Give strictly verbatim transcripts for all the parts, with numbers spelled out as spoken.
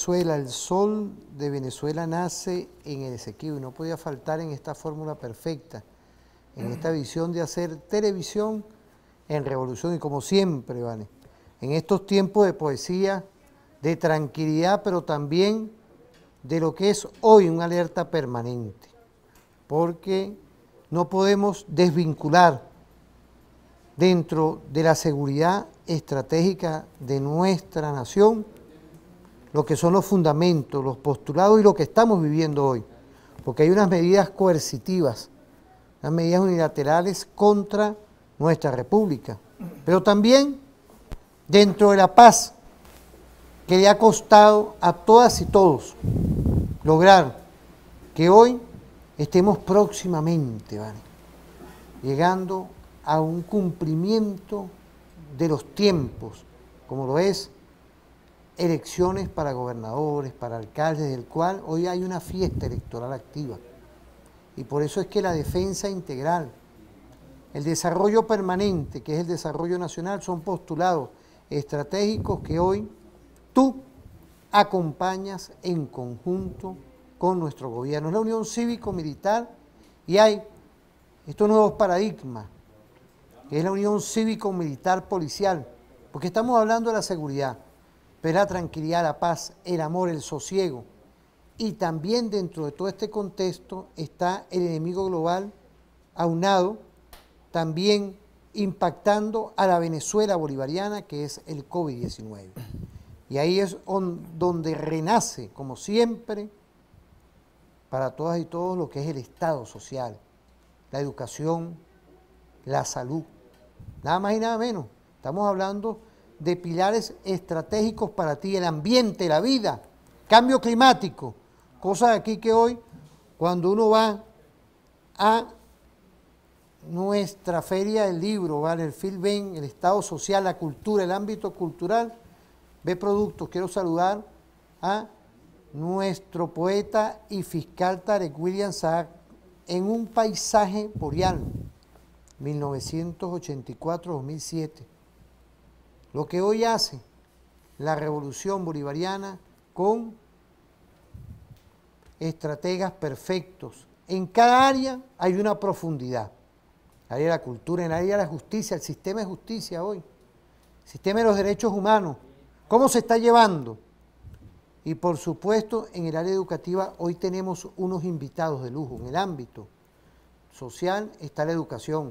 Venezuela, el sol de Venezuela nace en el Esequibo y no podía faltar en esta fórmula perfecta, en esta visión de hacer televisión en revolución y como siempre, ¿vale? En estos tiempos de poesía, de tranquilidad, pero también de lo que es hoy una alerta permanente, porque no podemos desvincular dentro de la seguridad estratégica de nuestra nación lo que son los fundamentos, los postulados y lo que estamos viviendo hoy, porque hay unas medidas coercitivas, unas medidas unilaterales contra nuestra república, pero también dentro de la paz que le ha costado a todas y todos lograr que hoy estemos próximamente, ¿vale?, llegando a un cumplimiento de los tiempos, como lo es elecciones para gobernadores, para alcaldes, del cual hoy hay una fiesta electoral activa. Y por eso es que la defensa integral, el desarrollo permanente, que es el desarrollo nacional, son postulados estratégicos que hoy tú acompañas en conjunto con nuestro gobierno. Es la unión cívico-militar y hay estos nuevos paradigmas, que es la unión cívico-militar-policial, porque estamos hablando de la seguridad, pero la tranquilidad, la paz, el amor, el sosiego. Y también dentro de todo este contexto está el enemigo global aunado, también impactando a la Venezuela bolivariana, que es el COVID diecinueve. Y ahí es on, donde renace, como siempre, para todas y todos lo que es el Estado social, la educación, la salud, nada más y nada menos. Estamos hablando de pilares estratégicos para ti, el ambiente, la vida, cambio climático, cosas aquí que hoy, cuando uno va a nuestra feria del libro, ¿vale?, el FILBEN, el Estado social, la cultura, el ámbito cultural, ve productos. Quiero saludar a nuestro poeta y fiscal Tarek William Saab en un paisaje boreal, mil novecientos ochenta y cuatro a dos mil siete. Lo que hoy hace la revolución bolivariana con estrategas perfectos. En cada área hay una profundidad. En el área de la cultura, en el área de la justicia, el sistema de justicia hoy, el sistema de los derechos humanos, cómo se está llevando. Y por supuesto, en el área educativa hoy tenemos unos invitados de lujo. En el ámbito social está la educación,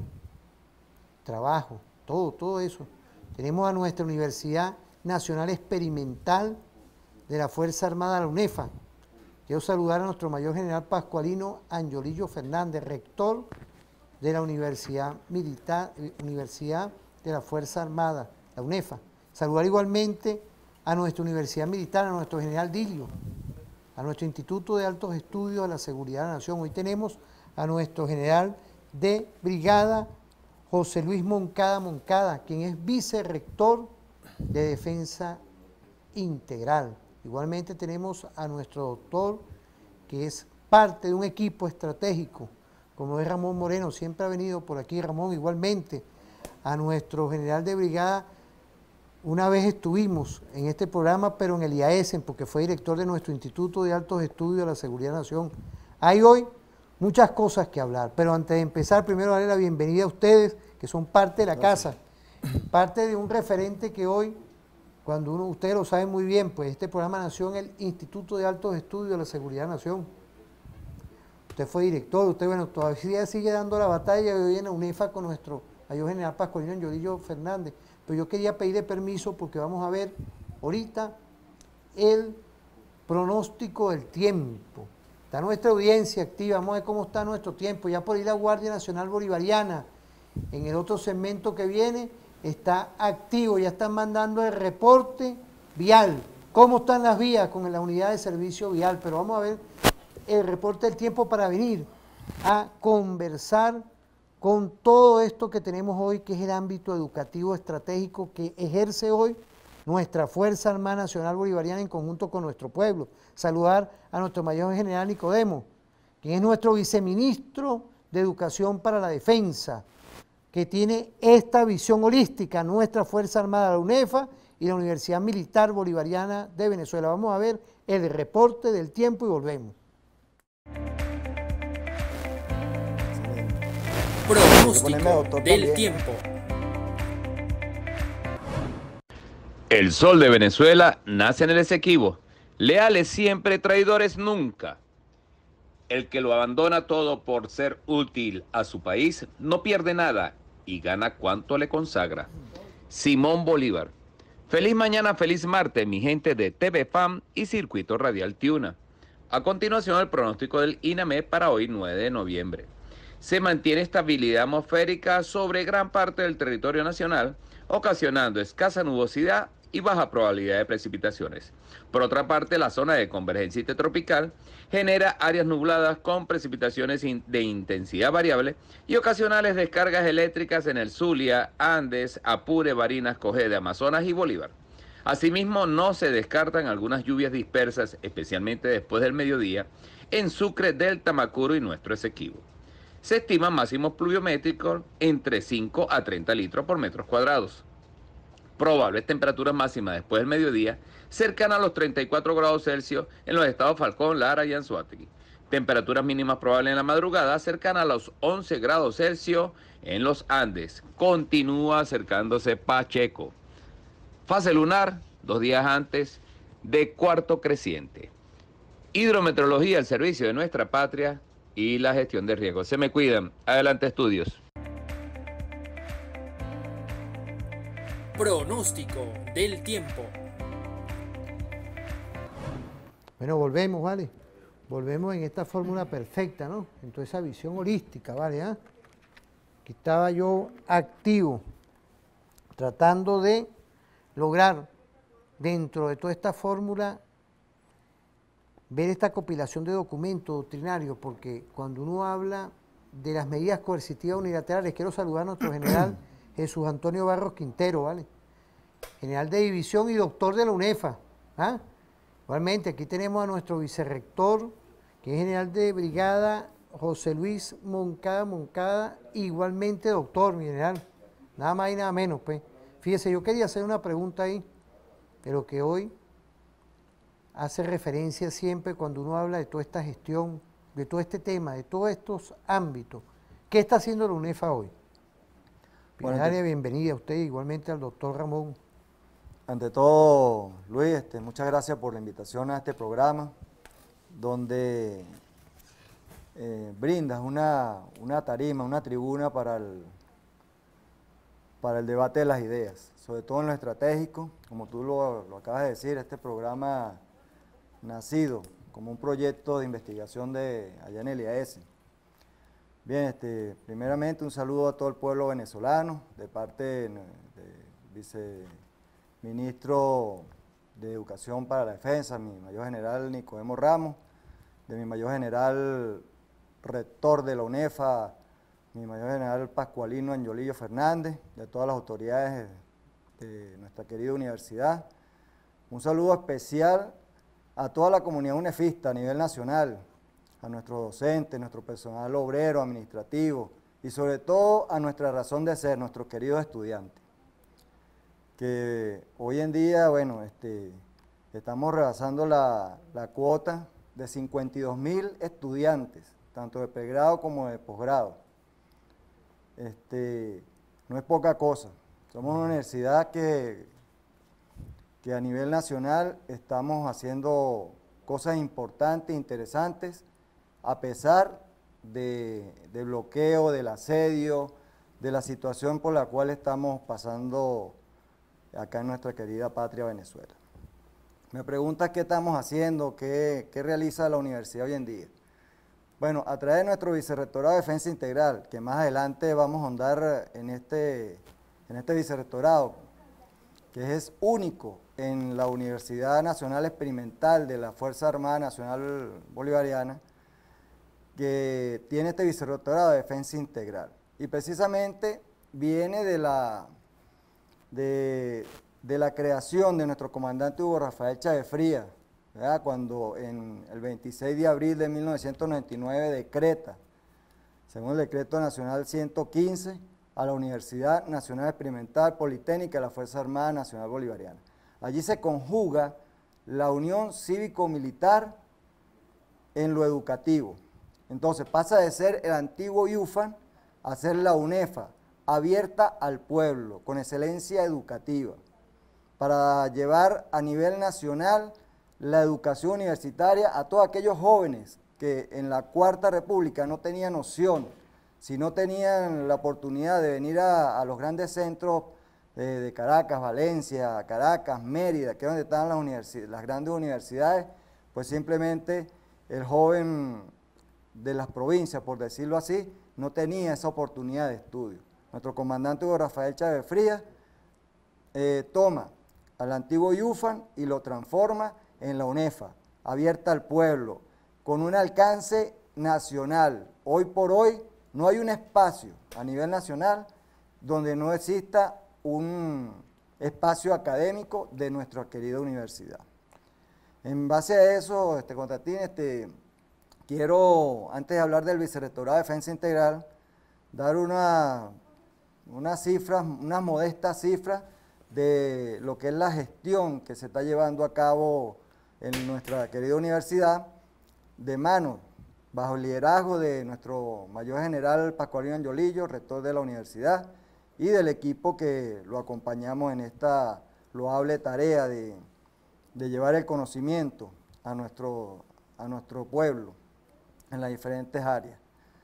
trabajo, todo, todo eso. Tenemos a nuestra Universidad Nacional Experimental de la Fuerza Armada, la UNEFA. Quiero saludar a nuestro mayor general Pascualino Angiolillo Fernández, rector de la Universidad Militar, Universidad de la Fuerza Armada, la UNEFA. Saludar igualmente a nuestra Universidad Militar, a nuestro general Dilio, a nuestro Instituto de Altos Estudios de la Seguridad de la Nación. Hoy tenemos a nuestro general de brigada, José Luis Moncada Moncada, quien es vicerrector de Defensa Integral. Igualmente tenemos a nuestro doctor, que es parte de un equipo estratégico, como es Ramón Moreno, siempre ha venido por aquí Ramón. Igualmente a nuestro general de brigada, una vez estuvimos en este programa, pero en el I A E S E N, porque fue director de nuestro Instituto de Altos Estudios de la Seguridad de la Nación. Hay hoy muchas cosas que hablar, pero antes de empezar, primero darle la bienvenida a ustedes, que son parte de la casa, parte de un referente que hoy, cuando uno, ustedes lo saben muy bien, pues este programa nació en el Instituto de Altos Estudios de la Seguridad de la Nación. Usted fue director, usted, bueno, todavía sigue dando la batalla hoy en la UNEFA con nuestro mayor general Pascualino Angiolillo Fernández, pero yo quería pedirle permiso porque vamos a ver ahorita el pronóstico del tiempo. Está nuestra audiencia activa, vamos a ver cómo está nuestro tiempo. Ya por ahí la Guardia Nacional Bolivariana, en el otro segmento que viene, está activo, ya están mandando el reporte vial. ¿Cómo están las vías con la unidad de servicio vial? Pero vamos a ver el reporte del tiempo para venir a conversar con todo esto que tenemos hoy, que es el ámbito educativo estratégico que ejerce hoy nuestra Fuerza Armada Nacional Bolivariana en conjunto con nuestro pueblo. Saludar a nuestro mayor general Nicodemo, quien es nuestro viceministro de Educación para la Defensa, que tiene esta visión holística, nuestra Fuerza Armada, la UNEFA, y la Universidad Militar Bolivariana de Venezuela. Vamos a ver el reporte del tiempo y volvemos. Pronóstico del tiempo. El sol de Venezuela nace en el Esequibo. Leales siempre, traidores nunca. El que lo abandona todo por ser útil a su país no pierde nada y gana cuanto le consagra. Simón Bolívar. Feliz mañana, feliz martes, mi gente de T V F A M y Circuito Radial Tiuna. A continuación, el pronóstico del INAME para hoy, nueve de noviembre. Se mantiene estabilidad atmosférica sobre gran parte del territorio nacional, ocasionando escasa nubosidad y baja probabilidad de precipitaciones. Por otra parte, la zona de convergencia intertropical genera áreas nubladas con precipitaciones de intensidad variable y ocasionales descargas eléctricas en el Zulia, Andes, Apure, Barinas, Cogede, Amazonas y Bolívar. Asimismo, no se descartan algunas lluvias dispersas, especialmente después del mediodía, en Sucre, Delta, Macuro y nuestro Esequibo. Se estiman máximos pluviométricos entre cinco a treinta litros por metros cuadrados. Probables temperaturas máximas después del mediodía, cercanas a los treinta y cuatro grados Celsius en los estados Falcón, Lara y Anzoátegui. Temperaturas mínimas probables en la madrugada, cercanas a los once grados Celsius en los Andes. Continúa acercándose Pacheco. Fase lunar, dos días antes, de cuarto creciente. Hidrometeorología al servicio de nuestra patria y la gestión de riesgos. Se me cuidan. Adelante, estudios. Pronóstico del tiempo. Bueno, volvemos, ¿vale? Volvemos en esta fórmula perfecta, ¿no? En toda esa visión holística, ¿vale? ¿Ah? Aquí estaba yo activo, tratando de lograr, dentro de toda esta fórmula, ver esta compilación de documentos doctrinarios, porque cuando uno habla de las medidas coercitivas unilaterales, quiero saludar a nuestro general Jesús Antonio Barros Quintero, ¿vale? General de división y doctor de la UNEFA. ¿Ah? Igualmente, aquí tenemos a nuestro vicerrector, que es general de brigada José Luis Moncada Moncada, igualmente doctor, mi general. Nada más y nada menos, pues. Fíjese, yo quería hacer una pregunta ahí, pero que hoy hace referencia siempre cuando uno habla de toda esta gestión, de todo este tema, de todos estos ámbitos. ¿Qué está haciendo la UNEFA hoy? Bueno, ante, bienvenida a usted, igualmente al doctor Ramón. Ante todo, Luis, este, muchas gracias por la invitación a este programa, donde eh, brindas una, una tarima, una tribuna para el, para el debate de las ideas, sobre todo en lo estratégico, como tú lo, lo acabas de decir, este programa nacido como un proyecto de investigación de allá en el I A S. Bien, este, primeramente un saludo a todo el pueblo venezolano, de parte del viceministro de Educación para la Defensa, mi mayor general Nicodemo Ramos, de mi mayor general rector de la UNEFA, mi mayor general Pascualino Angiolillo Fernández, de todas las autoridades de nuestra querida universidad. Un saludo especial a toda la comunidad unefista a nivel nacional, a nuestros docentes, nuestro personal obrero, administrativo y sobre todo a nuestra razón de ser, nuestros queridos estudiantes, que hoy en día, bueno, este, estamos rebasando la, la cuota de cincuenta y dos mil estudiantes, tanto de pregrado como de posgrado. Este, no es poca cosa, somos una universidad que, que a nivel nacional estamos haciendo cosas importantes e interesantes, a pesar de, de bloqueo, del asedio, de la situación por la cual estamos pasando acá en nuestra querida patria Venezuela. Me preguntas qué estamos haciendo, qué, qué realiza la universidad hoy en día. Bueno, a través de nuestro vicerrectorado de Defensa Integral, que más adelante vamos a ahondar en este, en este vicerrectorado, que es único en la Universidad Nacional Experimental de la Fuerza Armada Nacional Bolivariana, que tiene este vicerrectorado de Defensa Integral. Y precisamente viene de la, de, de la creación de nuestro comandante Hugo Rafael Chávez Frías, ¿verdad? Cuando en el veintiséis de abril de mil novecientos noventa y nueve decreta, según el decreto nacional ciento quince, a la Universidad Nacional Experimental Politécnica de la Fuerza Armada Nacional Bolivariana. Allí se conjuga la unión cívico-militar en lo educativo. Entonces pasa de ser el antiguo IUFAN a ser la UNEFA, abierta al pueblo, con excelencia educativa, para llevar a nivel nacional la educación universitaria a todos aquellos jóvenes que en la Cuarta República no tenían noción, si no tenían la oportunidad de venir a, a los grandes centros de, de Caracas, Valencia, Caracas, Mérida, que es donde están las, universidades, las grandes universidades, pues simplemente el joven de las provincias, por decirlo así, no tenía esa oportunidad de estudio. Nuestro comandante Hugo Rafael Chávez Frías eh, toma al antiguo IUFAN y lo transforma en la UNEFA, abierta al pueblo, con un alcance nacional. Hoy por hoy no hay un espacio a nivel nacional donde no exista un espacio académico de nuestra querida universidad. En base a eso, este, Constantín, este, quiero, antes de hablar del Vicerrectorado de Defensa Integral, dar una, unas cifras, unas modestas cifras de lo que es la gestión que se está llevando a cabo en nuestra querida universidad, de mano, bajo el liderazgo de nuestro mayor general Pascualino Angiolillo, rector de la universidad, y del equipo que lo acompañamos en esta loable tarea de, de llevar el conocimiento a nuestro, a nuestro pueblo en las diferentes áreas.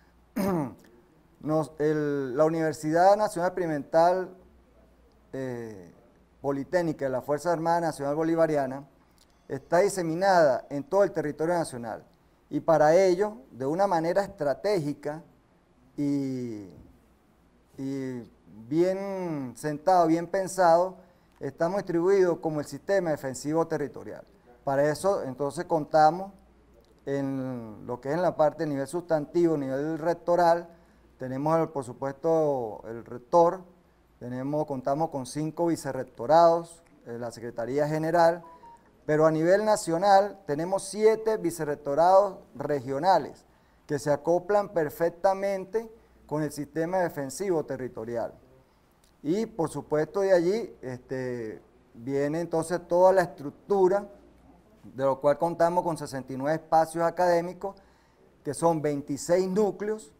Nos, el, la Universidad Nacional Experimental eh, Politécnica de la Fuerza Armada Nacional Bolivariana está diseminada en todo el territorio nacional, y para ello, de una manera estratégica y, y bien sentado, bien pensado, estamos distribuidos como el sistema defensivo territorial. Para eso, entonces, contamos en lo que es en la parte de nivel sustantivo, nivel rectoral. Tenemos, por supuesto, el rector, tenemos, contamos con cinco vicerrectorados, la Secretaría General, pero a nivel nacional tenemos siete vicerrectorados regionales que se acoplan perfectamente con el sistema defensivo territorial. Y por supuesto de allí este, viene entonces toda la estructura, de lo cual contamos con sesenta y nueve espacios académicos, que son veintiséis núcleos,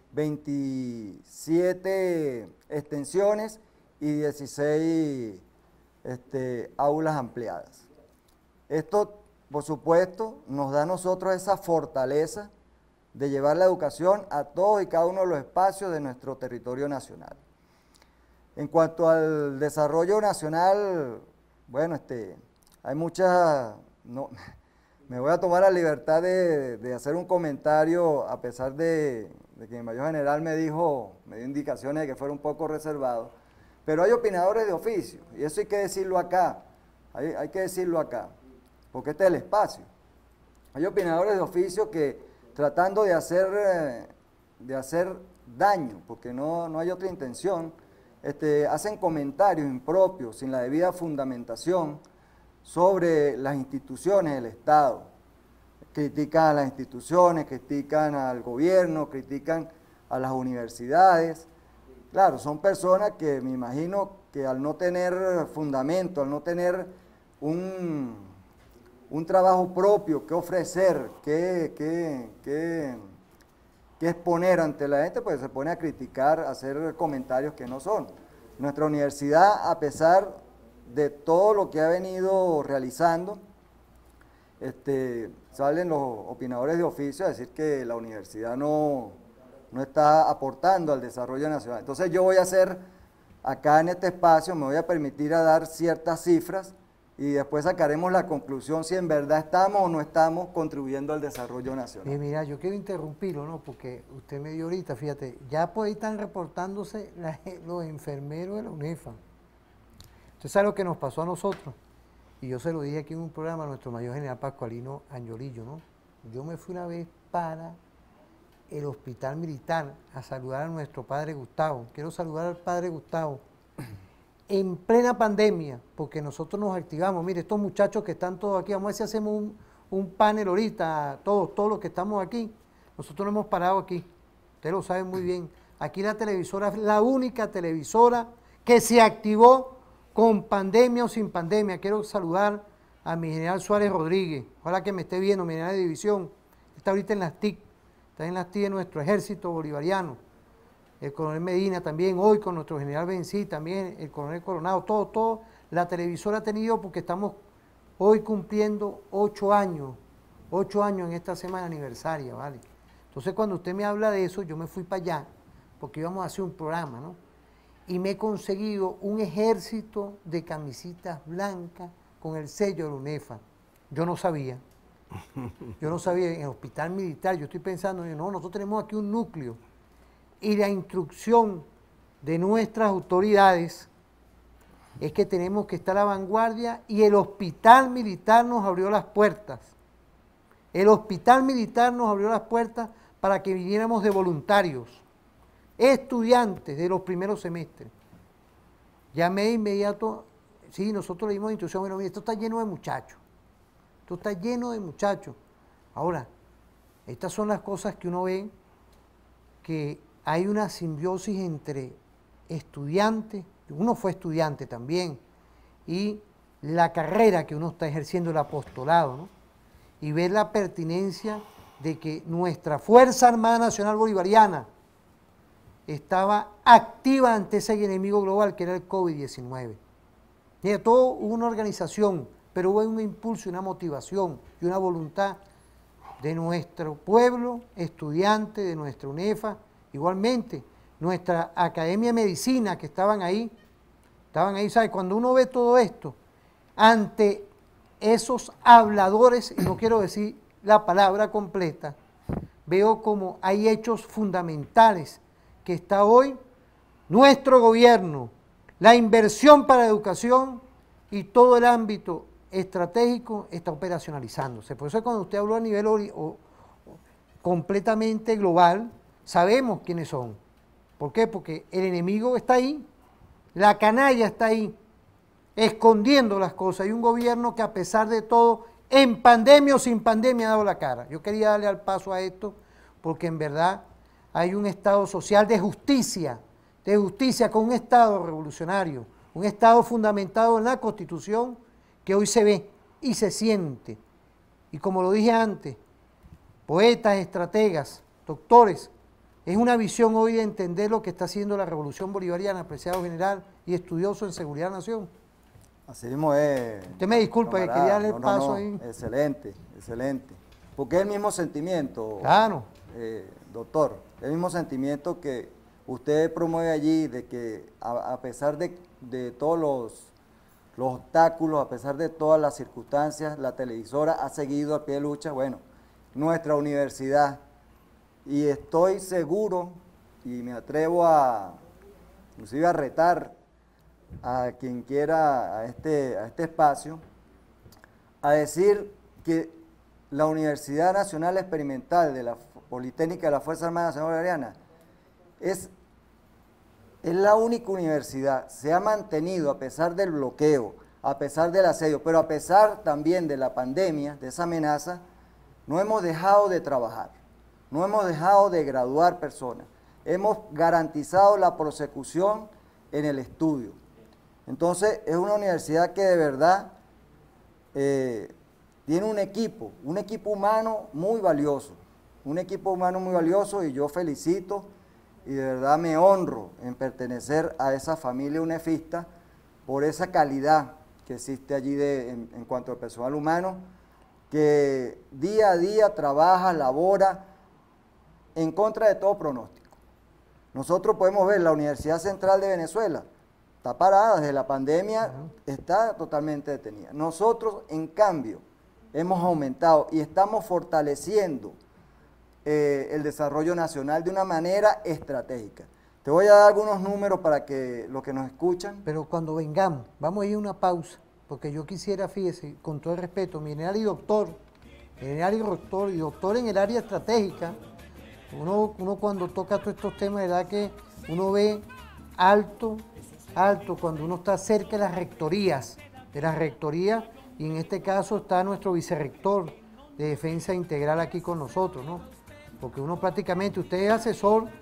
veintisiete extensiones y dieciséis este, aulas ampliadas. Esto, por supuesto, nos da a nosotros esa fortaleza de llevar la educación a todos y cada uno de los espacios de nuestro territorio nacional. En cuanto al desarrollo nacional, bueno, este, hay muchas, no, me voy a tomar la libertad de, de hacer un comentario, a pesar de, de que mi mayor general me dijo, me dio indicaciones de que fuera un poco reservado, pero hay opinadores de oficio, y eso hay que decirlo acá, hay, hay que decirlo acá, porque este es el espacio. Hay opinadores de oficio que, tratando de hacer, de hacer daño, porque no, no hay otra intención, este, hacen comentarios impropios, sin la debida fundamentación, sobre las instituciones del Estado. Critican a las instituciones, critican al gobierno, critican a las universidades. Claro, son personas que me imagino que al no tener fundamento, al no tener un, un trabajo propio que ofrecer, que, que, que, que exponer ante la gente, pues se pone a criticar, a hacer comentarios que no son. Nuestra universidad, a pesar de todo lo que ha venido realizando, este, salen los opinadores de oficio a decir que la universidad no, no está aportando al desarrollo nacional. Entonces yo voy a hacer, acá en este espacio, me voy a permitir a dar ciertas cifras y después sacaremos la conclusión si en verdad estamos o no estamos contribuyendo al desarrollo nacional. Eh, mira, yo quiero interrumpirlo, ¿no? Porque usted me dio ahorita, fíjate, ya por ahí están reportándose la, los enfermeros de la UNEFA. Usted sabe lo que nos pasó a nosotros, y yo se lo dije aquí en un programa a nuestro mayor general Pascualino Angiolillo, ¿no? Yo me fui una vez para el hospital militar a saludar a nuestro padre Gustavo. Quiero saludar al padre Gustavo en plena pandemia, porque nosotros nos activamos. Mire, estos muchachos que están todos aquí, vamos a ver si hacemos un, un panel ahorita, todos, todos los que estamos aquí. Nosotros no hemos parado aquí, ustedes lo saben muy bien. Aquí la televisora es la única televisora que se activó con pandemia o sin pandemia. Quiero saludar a mi general Suárez Rodríguez, ojalá que me esté viendo, mi general de división, está ahorita en las T I C, está en las T I C de nuestro ejército bolivariano, el coronel Medina también, hoy con nuestro general Bencí, también el coronel Coronado, todo, todo, la televisora ha tenido, porque estamos hoy cumpliendo ocho años, ocho años en esta semana aniversaria, ¿vale? Entonces cuando usted me habla de eso, yo me fui para allá, porque íbamos a hacer un programa, ¿no? Y me he conseguido un ejército de camisitas blancas con el sello de la UNEFA. Yo no sabía. Yo no sabía, en el hospital militar, yo estoy pensando, no, nosotros tenemos aquí un núcleo. Y la instrucción de nuestras autoridades es que tenemos que estar a la vanguardia, y el hospital militar nos abrió las puertas. El hospital militar nos abrió las puertas para que viniéramos de voluntarios, estudiantes de los primeros semestres. Llamé de inmediato, sí, nosotros le dimos instrucción, bueno, mira, esto está lleno de muchachos, esto está lleno de muchachos. Ahora, estas son las cosas que uno ve, que hay una simbiosis entre estudiantes, uno fue estudiante también, y la carrera que uno está ejerciendo, el apostolado, ¿no? Y ver la pertinencia de que nuestra Fuerza Armada Nacional Bolivariana estaba activa ante ese enemigo global que era el COVID diecinueve. Mira, todo hubo una organización, pero hubo un impulso, una motivación y una voluntad de nuestro pueblo, estudiante, de nuestra UNEFA, igualmente, nuestra Academia de Medicina que estaban ahí, estaban ahí, ¿sabes? Cuando uno ve todo esto, ante esos habladores, y no quiero decir la palabra completa, veo como hay hechos fundamentales que está hoy nuestro gobierno, la inversión para la educación y todo el ámbito estratégico está operacionalizándose. Por eso cuando usted habló a nivel o, o, completamente global, sabemos quiénes son. ¿Por qué? Porque el enemigo está ahí, la canalla está ahí, escondiendo las cosas. Hay un gobierno que a pesar de todo, en pandemia o sin pandemia, ha dado la cara. Yo quería darle al paso a esto porque en verdad hay un Estado social de justicia, de justicia con un Estado revolucionario, un Estado fundamentado en la Constitución que hoy se ve y se siente. Y como lo dije antes, poetas, estrategas, doctores, es una visión hoy de entender lo que está haciendo la Revolución Bolivariana, apreciado general y estudioso en Seguridad de la Nación. Así mismo es. Usted me disculpa, que quería darle el no, paso no, no. ahí. Excelente, excelente. Porque es el mismo sentimiento, claro. eh, doctor, el mismo sentimiento que usted promueve allí, de que a, a pesar de, de todos los, los obstáculos, a pesar de todas las circunstancias, la televisora ha seguido a pie de lucha, bueno, nuestra universidad, y estoy seguro, y me atrevo a, inclusive a retar a quien quiera a este, a este espacio, a decir que la Universidad Nacional Experimental de la Politécnica de la Fuerza Armada Nacional Bolivariana es, es la única universidad, se ha mantenido a pesar del bloqueo, a pesar del asedio, pero a pesar también de la pandemia, de esa amenaza, no hemos dejado de trabajar, no hemos dejado de graduar personas, hemos garantizado la prosecución en el estudio. Entonces, es una universidad que de verdad eh, tiene un equipo, un equipo humano muy valioso, un equipo humano muy valioso, y yo felicito y de verdad me honro en pertenecer a esa familia unefista por esa calidad que existe allí de, en, en cuanto al personal humano, que día a día trabaja, labora en contra de todo pronóstico. Nosotros podemos ver la Universidad Central de Venezuela, está parada desde la pandemia, está totalmente detenida. Nosotros, en cambio, hemos aumentado y estamos fortaleciendo eh, el desarrollo nacional de una manera estratégica. Te voy a dar algunos números para que los que nos escuchan. Pero cuando vengamos, vamos a ir a una pausa, porque yo quisiera, fíjese, con todo el respeto, mi general y doctor, general y doctor, y doctor en el área estratégica, uno, uno cuando toca todos estos temas, de verdad que uno ve alto, alto, cuando uno está cerca de las rectorías, de las rectorías, y en este caso está nuestro vicerrector de Defensa Integral aquí con nosotros, ¿no? Porque uno prácticamente, usted es asesor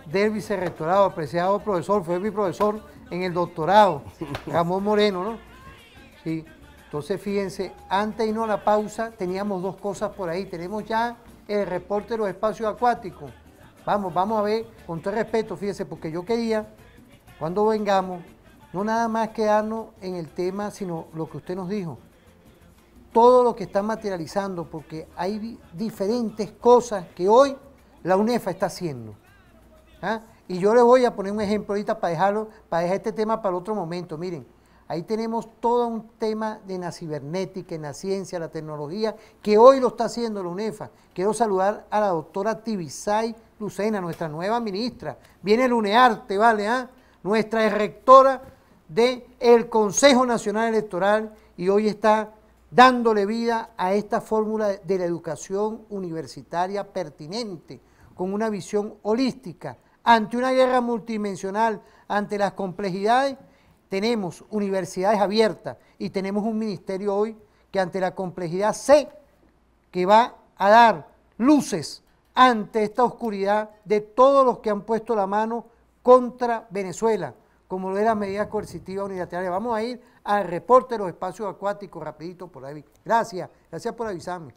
del vicerrectorado, apreciado profesor, fue mi profesor en el doctorado, Ramón Moreno, ¿no? Sí. Entonces, fíjense, antes de irnos a la pausa, teníamos dos cosas por ahí. Tenemos ya el reporte de los espacios acuáticos. Vamos, vamos a ver, con todo respeto, fíjense, porque yo quería, cuando vengamos, no nada más quedarnos en el tema, sino lo que usted nos dijo. Todo lo que está materializando, porque hay diferentes cosas que hoy la UNEFA está haciendo. ¿Ah? Y yo les voy a poner un ejemplo ahorita para dejarlo, para dejar este tema para otro momento. Miren, ahí tenemos todo un tema de la cibernética, en la ciencia, la tecnología, que hoy lo está haciendo la UNEFA. Quiero saludar a la doctora Tibisay Lucena, nuestra nueva ministra. Viene el UNEARTE, ¿vale? ¿Ah? Nuestra rectora del Consejo Nacional Electoral, y hoy está dándole vida a esta fórmula de la educación universitaria pertinente, con una visión holística. Ante una guerra multidimensional, ante las complejidades, tenemos universidades abiertas y tenemos un ministerio hoy que ante la complejidad sé que va a dar luces ante esta oscuridad de todos los que han puesto la mano contra Venezuela, como lo de las medidas coercitivas unilaterales. Vamos a ir al reporte de los espacios acuáticos rapidito por ahí. Gracias, gracias por avisarme.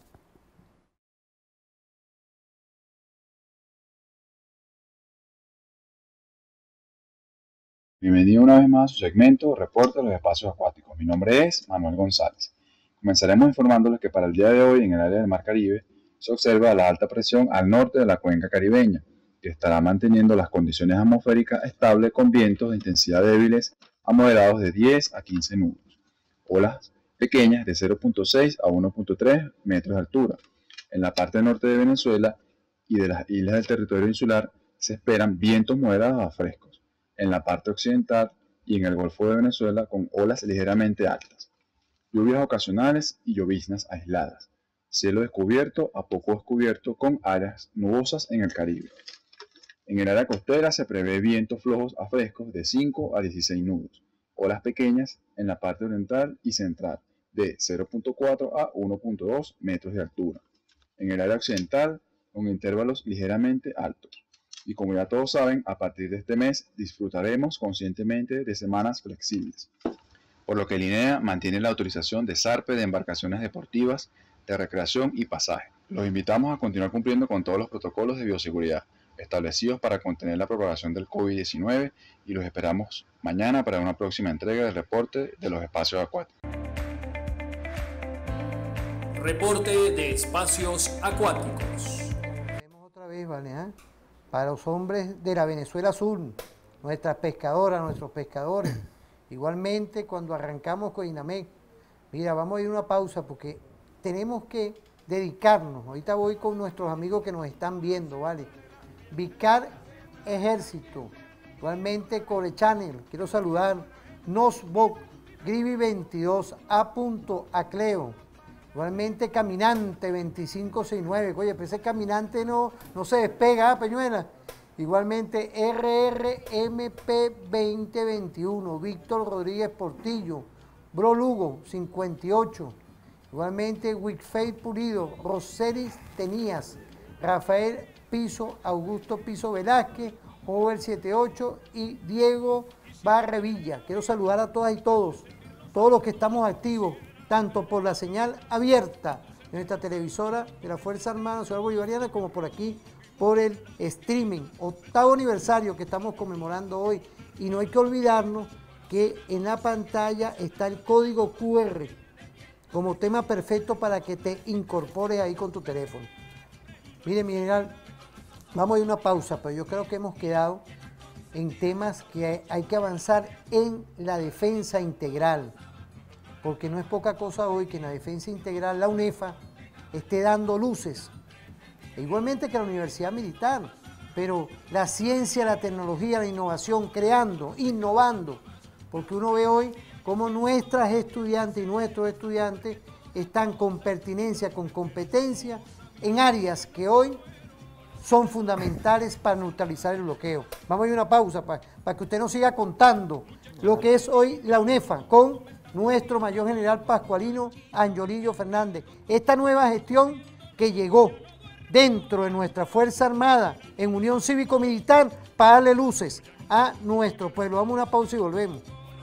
Bienvenido una vez más a su segmento Reporte de los Espacios Acuáticos. Mi nombre es Manuel González. Comenzaremos informándoles que para el día de hoy en el área del Mar Caribe se observa la alta presión al norte de la cuenca caribeña, que estará manteniendo las condiciones atmosféricas estables con vientos de intensidad débiles a moderados de diez a quince nudos. Olas pequeñas de cero punto seis a uno punto tres metros de altura. En la parte norte de Venezuela y de las islas del territorio insular se esperan vientos moderados a frescos. En la parte occidental y en el Golfo de Venezuela con olas ligeramente altas. Lluvias ocasionales y lloviznas aisladas. Cielo descubierto a poco descubierto con áreas nubosas en el Caribe. En el área costera se prevé vientos flojos a frescos de cinco a dieciséis nudos. Olas pequeñas en la parte oriental y central de cero punto cuatro a uno punto dos metros de altura. En el área occidental con intervalos ligeramente altos. Y como ya todos saben, a partir de este mes disfrutaremos conscientemente de semanas flexibles. Por lo que el INEA mantiene la autorización de zarpe de embarcaciones deportivas, de recreación y pasaje. Los invitamos a continuar cumpliendo con todos los protocolos de bioseguridad establecidos para contener la propagación del COVID diecinueve y los esperamos mañana para una próxima entrega del reporte de los espacios acuáticos. Reporte de espacios acuáticos. Vemos otra vez, ¿vale? ¿Ah? Para los hombres de la Venezuela Sur, nuestras pescadoras, nuestros pescadores. Igualmente, cuando arrancamos con INAMEC, mira, vamos a ir a una pausa porque tenemos que dedicarnos. Ahorita voy con nuestros amigos que nos están viendo, ¿vale? Vicar Ejército, igualmente Core Channel, quiero saludar, Nosboc, Grivi veintidós, A. Acleo, igualmente Caminante veinticinco sesenta y nueve, oye, pero ese Caminante no, no se despega, ¿eh, Peñuela? Igualmente R R M P veinte veintiuno, Víctor Rodríguez Portillo, Bro Lugo cincuenta y ocho, igualmente Wickfeld Pulido, Roseris Tenías, Rafael Piso, Augusto Piso Velázquez, Jover setenta y ocho y Diego Barrevilla. Quiero saludar a todas y todos, todos los que estamos activos, tanto por la señal abierta de nuestra televisora de la Fuerza Armada Nacional Bolivariana, como por aquí, por el streaming, octavo aniversario que estamos conmemorando hoy. Y no hay que olvidarnos que en la pantalla está el código Q R como tema perfecto para que te incorpores ahí con tu teléfono. Mire, mi general, vamos a ir a una pausa, pero yo creo que hemos quedado en temas que hay que avanzar en la defensa integral, porque no es poca cosa hoy que en la defensa integral la UNEFA esté dando luces, e igualmente que la Universidad Militar, pero la ciencia, la tecnología, la innovación, creando, innovando, porque uno ve hoy cómo nuestras estudiantes y nuestros estudiantes están con pertinencia, con competencia, en áreas que hoy son fundamentales para neutralizar el bloqueo. Vamos a ir a una pausa para, para que usted nos siga contando lo que es hoy la UNEFA con nuestro mayor general Pascualino Angiolillo Fernández. Esta nueva gestión que llegó dentro de nuestra Fuerza Armada, en unión cívico-militar, para darle luces a nuestro pueblo. Vamos a una pausa y volvemos.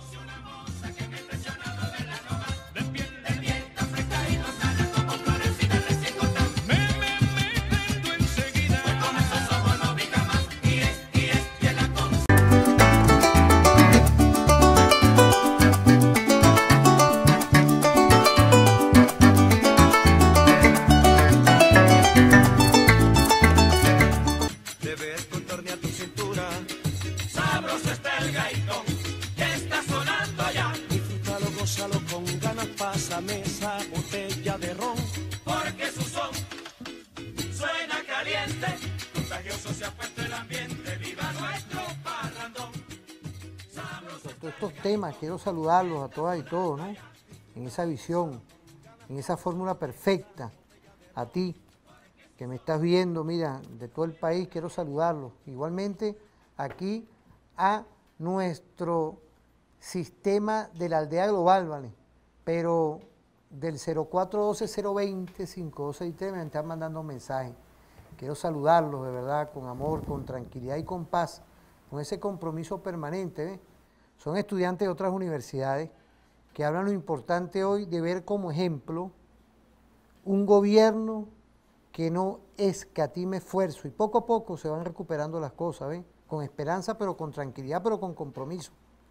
Pásame esa botella de ron, porque su son suena caliente, contagioso se ha puesto el ambiente, viva nuestro parrandón. Todos estos temas, quiero saludarlos a todas y todos, ¿no? En esa visión, en esa fórmula perfecta, a ti que me estás viendo, mira, de todo el país, quiero saludarlos. Igualmente aquí a nuestro sistema de la aldea global, ¿vale? Pero del cero cuatro uno dos cero dos cero cinco dos seis tres me están mandando mensajes. Quiero saludarlos de verdad, con amor, con tranquilidad y con paz, con ese compromiso permanente. ¿eh? Son estudiantes de otras universidades que hablan lo importante hoy de ver como ejemplo un gobierno que no escatime esfuerzo y poco a poco se van recuperando las cosas, ¿ven? Con esperanza, pero con tranquilidad, pero con compromiso.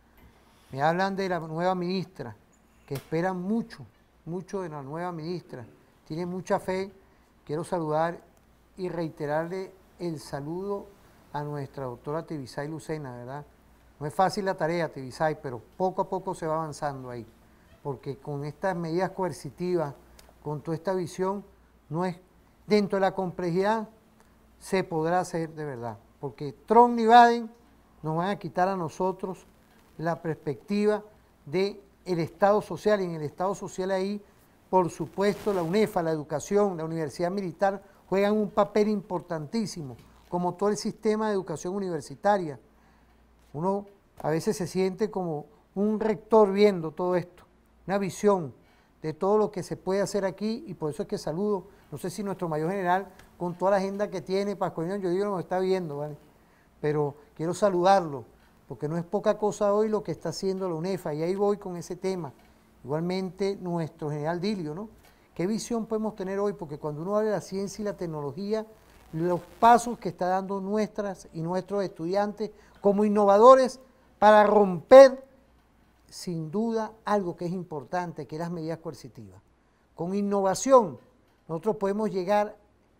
Me hablan de la nueva ministra, que esperan mucho, mucho de la nueva ministra, tienen mucha fe. Quiero saludar y reiterarle el saludo a nuestra doctora Tibisay Lucena, ¿verdad? No es fácil la tarea, Tibisay, pero poco a poco se va avanzando ahí, porque con estas medidas coercitivas, con toda esta visión, no es, dentro de la complejidad, se podrá hacer de verdad, porque Trump ni Biden nos van a quitar a nosotros la perspectiva de el Estado social, y en el Estado social ahí, por supuesto, la UNEFA, la educación, la Universidad Militar juegan un papel importantísimo, como todo el sistema de educación universitaria. Uno a veces se siente como un rector viendo todo esto, una visión de todo lo que se puede hacer aquí, y por eso es que saludo, no sé si nuestro mayor general, con toda la agenda que tiene, Pascualino, yo digo, nos está viendo, ¿vale? Pero quiero saludarlo, porque no es poca cosa hoy lo que está haciendo la UNEFA, y ahí voy con ese tema. Igualmente nuestro general Dilio, ¿no? ¿Qué visión podemos tener hoy? Porque cuando uno habla de la ciencia y la tecnología, los pasos que está dando nuestras y nuestros estudiantes como innovadores para romper, sin duda, algo que es importante, que es las medidas coercitivas. Con innovación, nosotros podemos llegar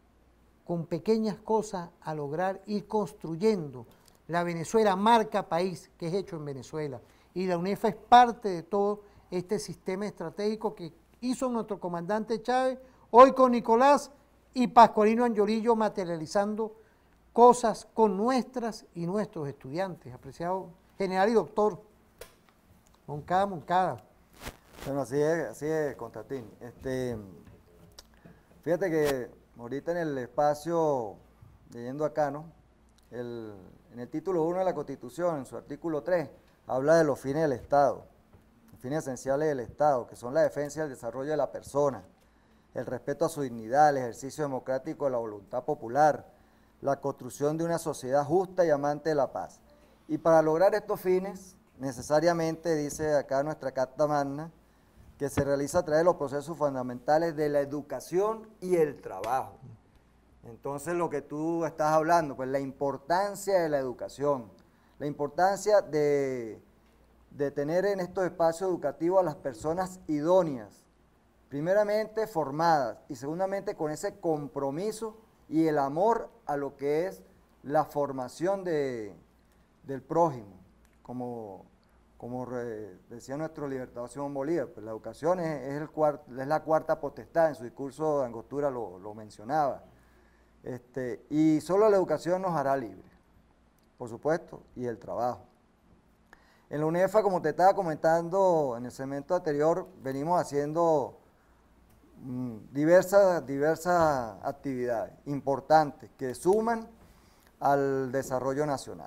con pequeñas cosas a lograr ir construyendo la Venezuela marca país, que es hecho en Venezuela, y la UNEFA es parte de todo este sistema estratégico que hizo nuestro comandante Chávez, hoy con Nicolás y Pascualino Anyorillo materializando cosas con nuestras y nuestros estudiantes. Apreciado general y doctor Moncada, Moncada. Bueno, así es, así es, Constantín. Este, fíjate que ahorita en el espacio, leyendo acá, ¿no? El, en el título uno de la Constitución, en su artículo tres, habla de los fines del Estado, los fines esenciales del Estado, que son la defensa y el desarrollo de la persona, el respeto a su dignidad, el ejercicio democrático de la voluntad popular, la construcción de una sociedad justa y amante de la paz. Y para lograr estos fines, necesariamente, dice acá nuestra Carta Magna, que se realiza a través de los procesos fundamentales de la educación y el trabajo. Entonces, lo que tú estás hablando, pues la importancia de la educación, la importancia de, de tener en estos espacios educativos a las personas idóneas, primeramente formadas y segundamente con ese compromiso y el amor a lo que es la formación de, del prójimo, como, como re, decía nuestro libertador Simón Bolívar, pues la educación es, es, el cuart, es la cuarta potestad, en su discurso de Angostura lo, lo mencionaba. Este, y solo la educación nos hará libres, por supuesto, y el trabajo. En la UNEFA, como te estaba comentando en el segmento anterior, venimos haciendo mmm, diversas, diversas actividades importantes que suman al desarrollo nacional.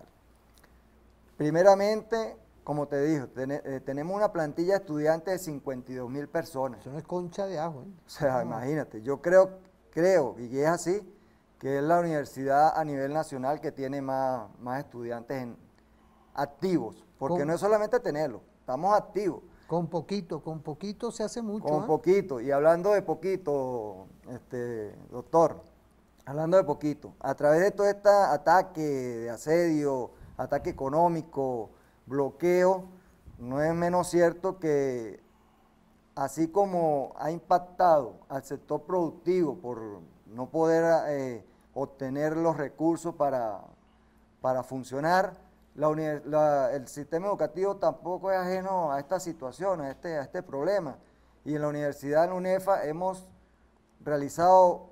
Primeramente, como te dije, ten, eh, tenemos una plantilla de estudiantes de cincuenta y dos mil personas. Eso no es concha de ajo, ¿eh? O sea, no. Imagínate, yo creo, creo, y es así, que es la universidad a nivel nacional que tiene más, más estudiantes en, activos, porque Con- no es solamente tenerlo, estamos activos. Con poquito, con poquito se hace mucho. Con ¿ah? poquito, y hablando de poquito, este, doctor, hablando de poquito, a través de todo este ataque de asedio, ataque económico, bloqueo, no es menos cierto que así como ha impactado al sector productivo por no poder eh, obtener los recursos para, para funcionar, la uni- la- el sistema educativo tampoco es ajeno a esta situación, a este, a este problema. Y en la Universidad de la UNEFA hemos realizado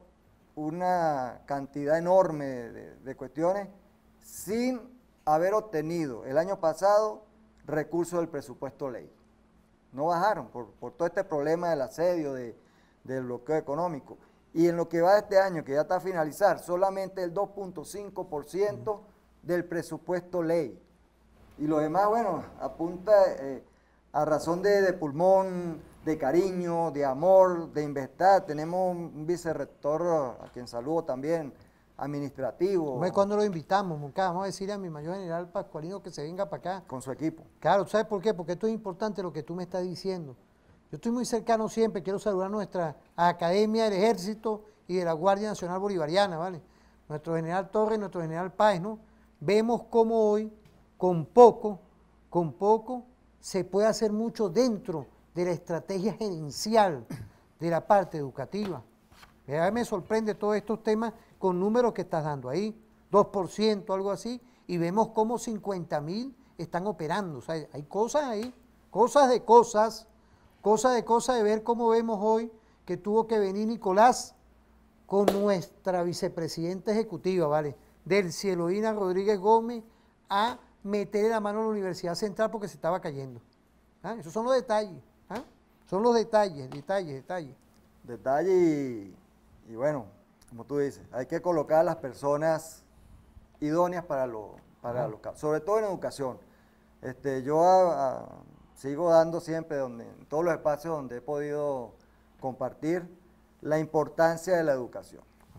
una cantidad enorme de, de cuestiones sin haber obtenido el año pasado recursos del presupuesto ley. No bajaron por, por todo este problema del asedio, de, del bloqueo económico. Y en lo que va de este año, que ya está a finalizar, solamente el dos punto cinco por ciento del presupuesto ley. Y lo demás, bueno, apunta eh, a razón de, de pulmón, de cariño, de amor, de investad. Tenemos un vicerrector, a quien saludo también, administrativo, Hombre, ¿cuándo lo invitamos, Moncada? Vamos a decirle a mi mayor general Pascualino que se venga para acá. con su equipo. Claro, ¿sabes por qué? Porque esto es importante lo que tú me estás diciendo. Yo estoy muy cercano siempre, quiero saludar a nuestra Academia del Ejército y de la Guardia Nacional Bolivariana, ¿vale? Nuestro general Torres, nuestro general Páez, ¿no? Vemos cómo hoy, con poco, con poco, se puede hacer mucho dentro de la estrategia gerencial de la parte educativa. A mí me sorprende todos estos temas con números que estás dando ahí, dos por ciento, algo así, y vemos cómo cincuenta mil están operando. O sea, hay cosas ahí, cosas de cosas, cosas de cosas de ver cómo vemos hoy que tuvo que venir Nicolás con nuestra vicepresidenta ejecutiva, ¿vale? Del Cieloína Rodríguez Gómez a meterle la mano a la Universidad Central porque se estaba cayendo. ¿Ah? Esos son los detalles, ¿ah? Son los detalles, detalles, detalles. Detalle y, y bueno, como tú dices, hay que colocar a las personas idóneas para los para los casos, sobre todo en educación. Este, yo a- a- sigo dando siempre donde, en todos los espacios donde he podido compartir la importancia de la educación.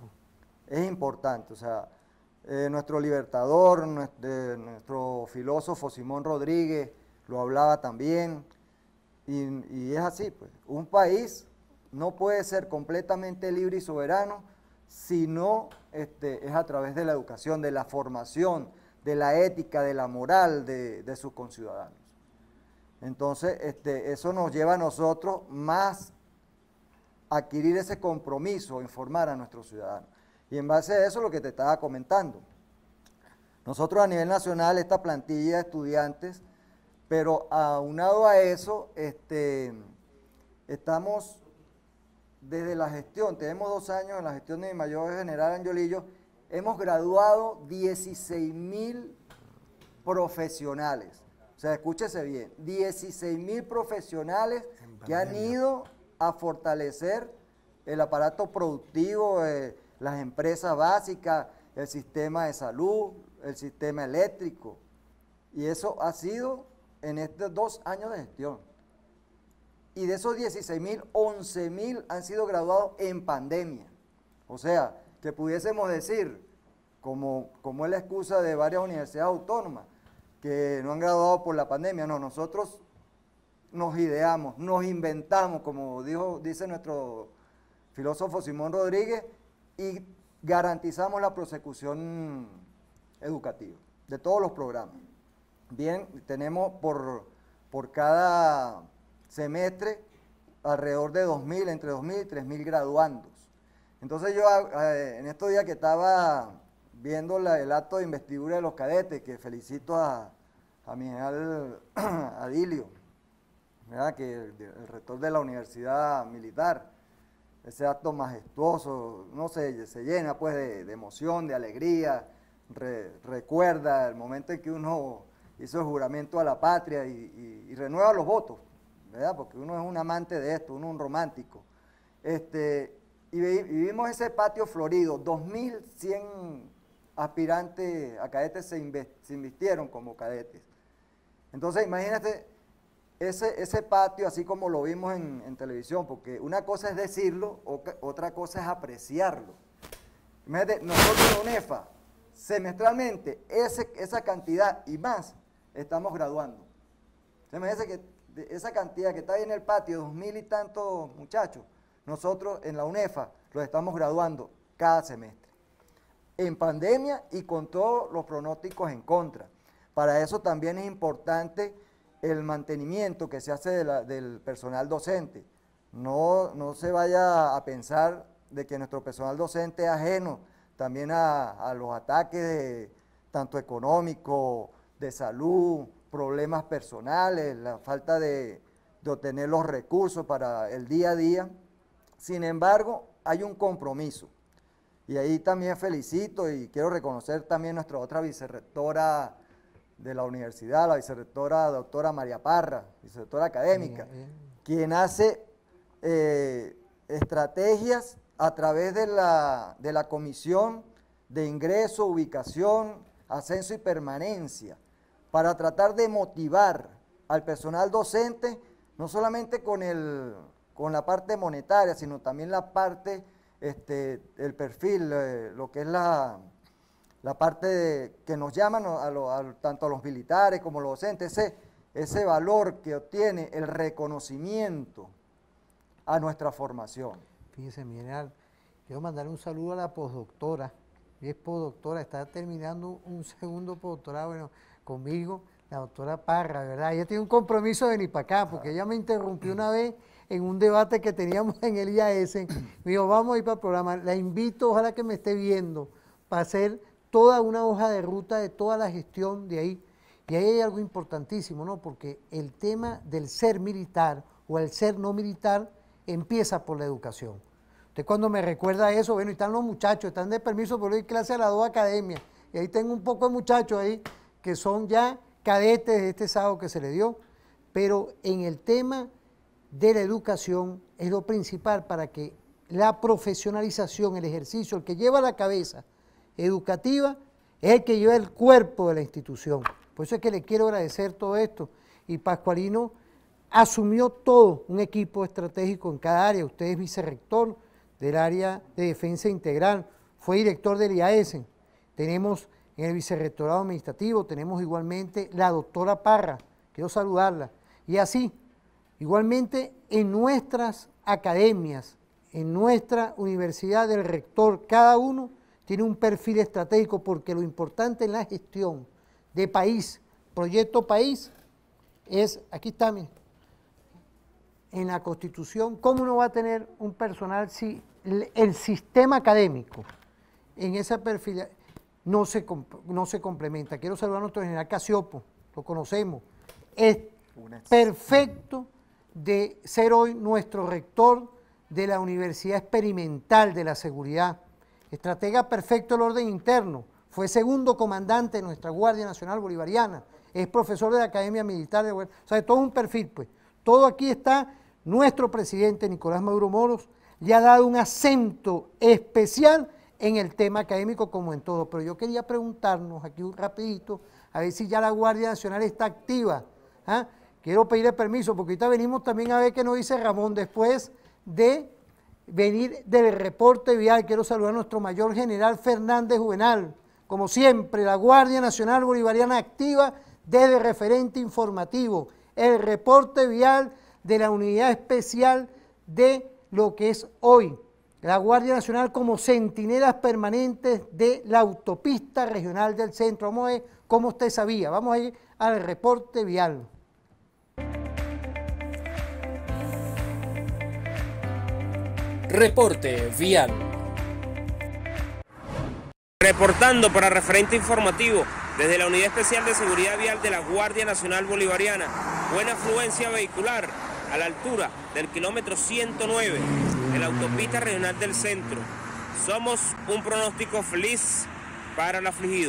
Es importante, o sea, eh, nuestro libertador, nues- de- nuestro filósofo Simón Rodríguez lo hablaba también, y, y es así, pues, un país no puede ser completamente libre y soberano si no este, es a través de la educación, de la formación, de la ética, de la moral de, de sus conciudadanos. Entonces, este, eso nos lleva a nosotros más a adquirir ese compromiso, informar a nuestros ciudadanos. Y en base a eso, lo que te estaba comentando. Nosotros a nivel nacional, esta plantilla de estudiantes, pero aunado a eso, este, estamos desde la gestión, tenemos dos años en la gestión de mi mayor general Angiolillo, hemos graduado dieciséis mil profesionales. O sea, escúchese bien, dieciséis mil profesionales que han ido a fortalecer el aparato productivo, eh, las empresas básicas, el sistema de salud, el sistema eléctrico. Y eso ha sido en estos dos años de gestión. Y de esos dieciséis mil, once mil han sido graduados en pandemia. O sea, que pudiésemos decir, como, como es la excusa de varias universidades autónomas, que no han graduado por la pandemia. No, nosotros nos ideamos, nos inventamos, como dijo, dice nuestro filósofo Simón Rodríguez, y garantizamos la prosecución educativa de todos los programas. Bien, tenemos por, por cada semestre alrededor de dos mil, entre dos mil y tres mil graduandos. Entonces yo eh, en estos días que estaba viendo la, el acto de investidura de los cadetes, que felicito a, a mi general Adilio, ¿verdad? Que el, el rector de la Universidad Militar, ese acto majestuoso, no sé, se llena pues de, de emoción, de alegría, re, recuerda el momento en que uno hizo el juramento a la patria y, y, y renueva los votos, ¿verdad? Porque uno es un amante de esto, uno es un romántico. Este, y, vi, y vimos ese patio florido, dos mil cien aspirantes a cadetes se, inve, se invistieron como cadetes. Entonces, imagínate ese, ese patio así como lo vimos en, en televisión, porque una cosa es decirlo, otra cosa es apreciarlo. Imagínate, nosotros en la UNEFA, semestralmente, ese, esa cantidad y más, estamos graduando. Se me dice que de esa cantidad que está ahí en el patio, dos mil y tantos muchachos, nosotros en la UNEFA los estamos graduando cada semestre. En pandemia y con todos los pronósticos en contra. Para eso también es importante el mantenimiento que se hace de la, del personal docente. No, no se vaya a pensar de que nuestro personal docente es ajeno también a, a los ataques de, tanto económicos, de salud, problemas personales, la falta de, de obtener los recursos para el día a día. Sin embargo, hay un compromiso. Y ahí también felicito y quiero reconocer también a nuestra otra vicerrectora de la universidad, la vicerrectora doctora María Parra, vicerrectora académica, bien, bien. Quien hace eh, estrategias a través de la, de la Comisión de Ingreso, Ubicación, Ascenso y Permanencia, para tratar de motivar al personal docente, no solamente con, el, con la parte monetaria, sino también la parte, este, el perfil, eh, lo que es la... la parte de, que nos llaman a lo, a, tanto a los militares como a los docentes, ese, ese valor que obtiene el reconocimiento a nuestra formación. Fíjese, mi general, quiero mandar un saludo a la postdoctora, ella es postdoctora, está terminando un segundo postdoctorado bueno, conmigo, la doctora Parra, ¿verdad? Ella tiene un compromiso de venir para acá, porque ella me interrumpió una vez en un debate que teníamos en el I A S, me dijo, vamos a ir para el programa, la invito, ojalá que me esté viendo, para hacer toda una hoja de ruta de toda la gestión de ahí. Y ahí hay algo importantísimo, ¿no? Porque el tema del ser militar o el ser no militar empieza por la educación. Usted cuando me recuerda eso, bueno, y están los muchachos, están de permiso por ir clase a las dos academias. Y ahí tengo un poco de muchachos ahí que son ya cadetes de este sábado que se le dio. Pero en el tema de la educación es lo principal para que la profesionalización, el ejercicio, el que lleva la cabeza educativa, es el que lleva el cuerpo de la institución. Por eso es que le quiero agradecer todo esto. Y Pascualino asumió todo un equipo estratégico en cada área. Usted es vicerrector del área de defensa integral, fue director del I A S. Tenemos en el vicerrectorado administrativo, tenemos igualmente la doctora Parra, quiero saludarla. Y así, igualmente en nuestras academias, en nuestra universidad del rector, cada uno tiene un perfil estratégico, porque lo importante en la gestión de país, proyecto país, es, aquí está, mire, en la Constitución, ¿cómo uno va a tener un personal si el sistema académico en ese perfil no se, no se complementa? Quiero saludar a nuestro general Casiopo, lo conocemos, es perfecto de ser hoy nuestro rector de la Universidad Experimental de la Seguridad, estratega perfecto del orden interno, fue segundo comandante de nuestra Guardia Nacional Bolivariana, es profesor de la Academia Militar de Guardia, o sea, todo un perfil, pues. Todo aquí está, nuestro presidente Nicolás Maduro Moros le ha dado un acento especial en el tema académico como en todo, pero yo quería preguntarnos aquí un rapidito, a ver si ya la Guardia Nacional está activa. ¿Ah? Quiero pedirle permiso, porque ahorita venimos también a ver qué nos dice Ramón, después de venir del reporte vial. Quiero saludar a nuestro mayor general Fernández Juvenal, como siempre, la Guardia Nacional Bolivariana activa desde referente informativo, el reporte vial de la unidad especial de lo que es hoy, la Guardia Nacional como centinelas permanentes de la autopista regional del centro. Vamos a ver cómo usted sabía, vamos a ir al reporte vial. Reporte vial. Reportando para referente informativo desde la Unidad Especial de Seguridad Vial de la Guardia Nacional Bolivariana. Buena afluencia vehicular a la altura del kilómetro ciento nueve de la autopista regional del centro. Somos un pronóstico feliz para el afligido.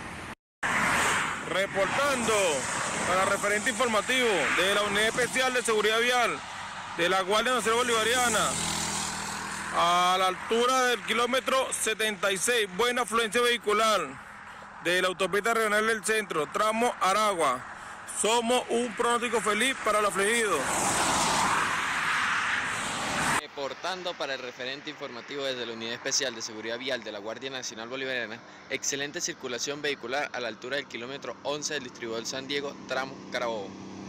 Reportando para referente informativo de la Unidad Especial de Seguridad Vial de la Guardia Nacional Bolivariana. A la altura del kilómetro setenta y seis, buena afluencia vehicular de la autopista regional del centro, tramo Aragua. Somos un pronóstico feliz para el afligido. Reportando para el referente informativo desde la Unidad Especial de Seguridad Vial de la Guardia Nacional Bolivariana, excelente circulación vehicular a la altura del kilómetro once del distribuidor San Diego, tramo Carabobo.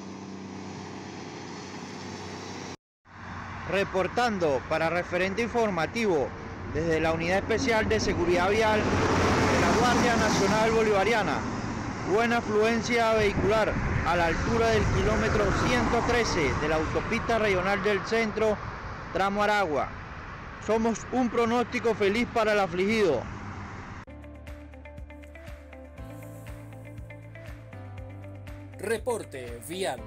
Reportando para referente informativo desde la Unidad Especial de Seguridad Vial de la Guardia Nacional Bolivariana, buena afluencia vehicular a la altura del kilómetro ciento trece de la autopista regional del centro, tramo Aragua. Somos un pronóstico feliz para el afligido. Reporte vial.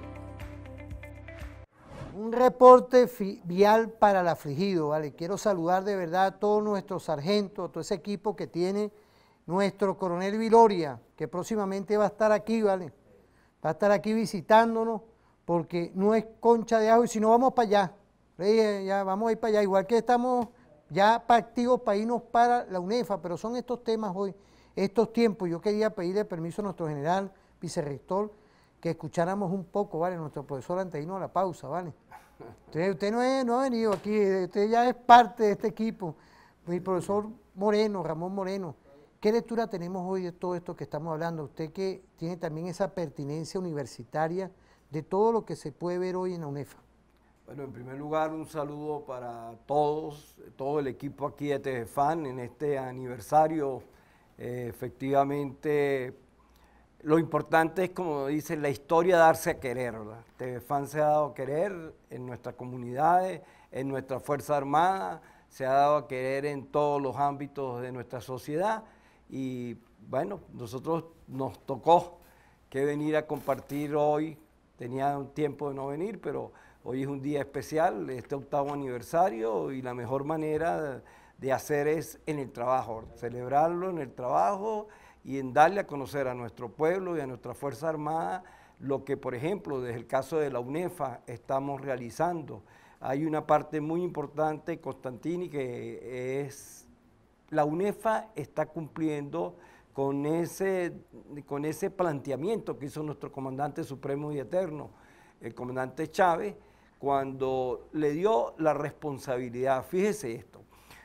Un reporte vial para el afligido, ¿vale? Quiero saludar de verdad a todos nuestros sargentos, a todo ese equipo que tiene nuestro coronel Viloria, que próximamente va a estar aquí, ¿vale? Va a estar aquí visitándonos, porque no es concha de ajo, y si no vamos para allá, ya vamos a ir para allá, igual que estamos ya activos para irnos para la UNEFA, pero son estos temas hoy, estos tiempos. Yo quería pedirle permiso a nuestro general, vicerrector, que escucháramos un poco, ¿vale? Nuestro profesor antes de irnos a la pausa, ¿vale? Usted, usted no, es, no ha venido aquí, usted ya es parte de este equipo. Mi profesor Moreno, Ramón Moreno, ¿qué lectura tenemos hoy de todo esto que estamos hablando? Usted que tiene también esa pertinencia universitaria de todo lo que se puede ver hoy en la UNEFA. Bueno, en primer lugar, un saludo para todos, todo el equipo aquí de Tejefan en este aniversario. Eh, efectivamente, lo importante es, como dice, la historia darse a querer, ¿verdad? Tejefan se ha dado a querer en nuestras comunidades, en nuestra Fuerza Armada, se ha dado a querer en todos los ámbitos de nuestra sociedad y, bueno, nosotros nos tocó que venir a compartir hoy. Tenía un tiempo de no venir, pero hoy es un día especial, este octavo aniversario, y la mejor manera de hacer es en el trabajo, celebrarlo en el trabajo y en darle a conocer a nuestro pueblo y a nuestra Fuerza Armada lo que, por ejemplo, desde el caso de la UNEFA estamos realizando. Hay una parte muy importante, Constantini, que es la UNEFA está cumpliendo con ese, con ese planteamiento que hizo nuestro comandante supremo y eterno, el comandante Chávez, cuando le dio la responsabilidad. Fíjese esto,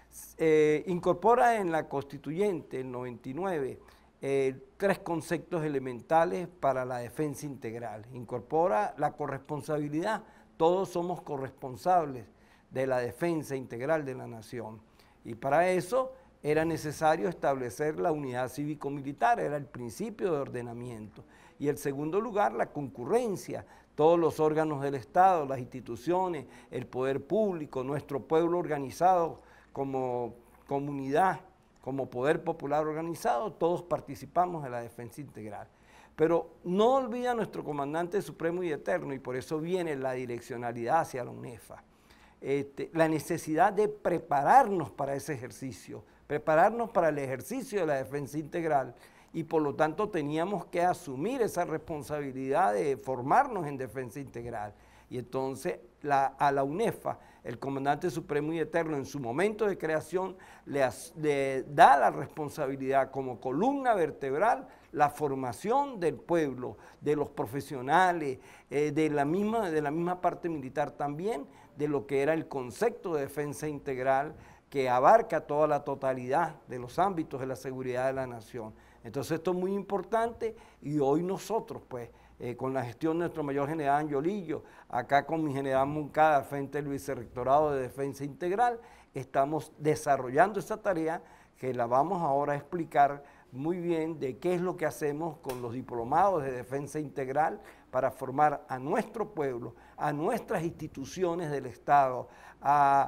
eh, incorpora en la constituyente, el noventa y nueve, eh, tres conceptos elementales para la defensa integral. Incorpora la corresponsabilidad, todos somos corresponsables de la defensa integral de la nación, y para eso era necesario establecer la unidad cívico-militar, era el principio de ordenamiento. Y en segundo lugar, la concurrencia, todos los órganos del Estado, las instituciones, el poder público, nuestro pueblo organizado como comunidad, como poder popular organizado, todos participamos de la defensa integral. Pero no olvida nuestro comandante supremo y eterno, y por eso viene la direccionalidad hacia la UNEFA, este, la necesidad de prepararnos para ese ejercicio, prepararnos para el ejercicio de la defensa integral, y por lo tanto teníamos que asumir esa responsabilidad de formarnos en defensa integral. Y entonces la, a la UNEFA, el comandante supremo y eterno en su momento de creación le, le da la responsabilidad como columna vertebral, la formación del pueblo, de los profesionales, eh, de, la misma, de la misma parte militar también, de lo que era el concepto de defensa integral, que abarca toda la totalidad de los ámbitos de la seguridad de la nación. Entonces esto es muy importante, y hoy nosotros, pues, eh, con la gestión de nuestro mayor general Angiolillo, acá con mi general Moncada, frente al Vicerrectorado de Defensa Integral, estamos desarrollando esa tarea que la vamos ahora a explicar muy bien de qué es lo que hacemos con los diplomados de defensa integral para formar a nuestro pueblo, a nuestras instituciones del Estado, a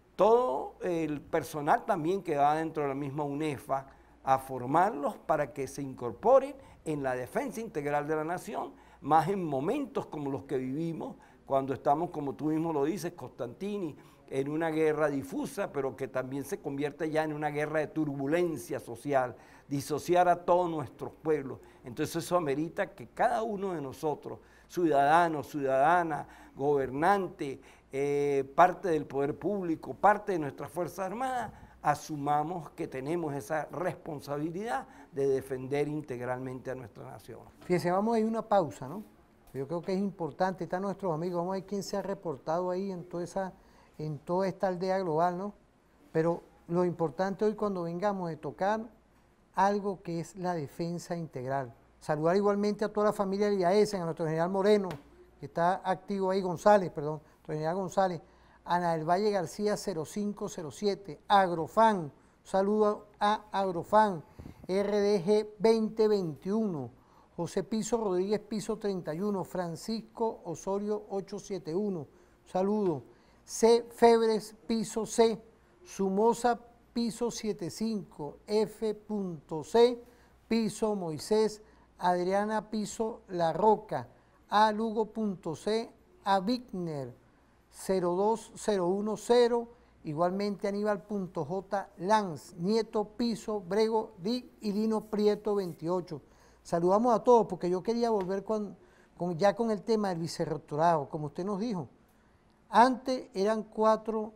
todo el personal también que va dentro de la misma UNEFA, a formarlos para que se incorporen en la defensa integral de la nación, más en momentos como los que vivimos, cuando estamos, como tú mismo lo dices, Constantini, en una guerra difusa, pero que también se convierte ya en una guerra de turbulencia social, disociar a todos nuestros pueblos. Entonces eso amerita que cada uno de nosotros, ciudadanos, ciudadanas, gobernantes, eh, parte del poder público, parte de nuestras Fuerzas Armadas, asumamos que tenemos esa responsabilidad de defender integralmente a nuestra nación. Fíjense, vamos a ir a una pausa, ¿no? Yo creo que es importante, están nuestros amigos, vamos a ver quién se ha reportado ahí en toda esa, en toda esta aldea global, ¿no? Pero lo importante hoy cuando vengamos es tocar algo que es la defensa integral. Saludar igualmente a toda la familia de I A E S, a nuestro general Moreno, que está activo ahí, González, perdón, nuestro general González, Ana del Valle García cero cinco cero siete, Agrofan, saludo a Agrofan, R D G veinte veintiuno, José Piso Rodríguez Piso treinta y uno, Francisco Osorio ochocientos setenta y uno, saludo, C Febres Piso C, Sumosa Piso setenta y cinco, F C, Piso Moisés, Adriana Piso La Roca, A Lugo.c, A Wigner cero dos cero uno cero, igualmente Aníbal.j Lanz, Nieto Piso Brego Di y Lino Prieto veintiocho. Saludamos a todos porque yo quería volver con, con, ya con el tema del vicerrectorado, como usted nos dijo. Antes eran cuatro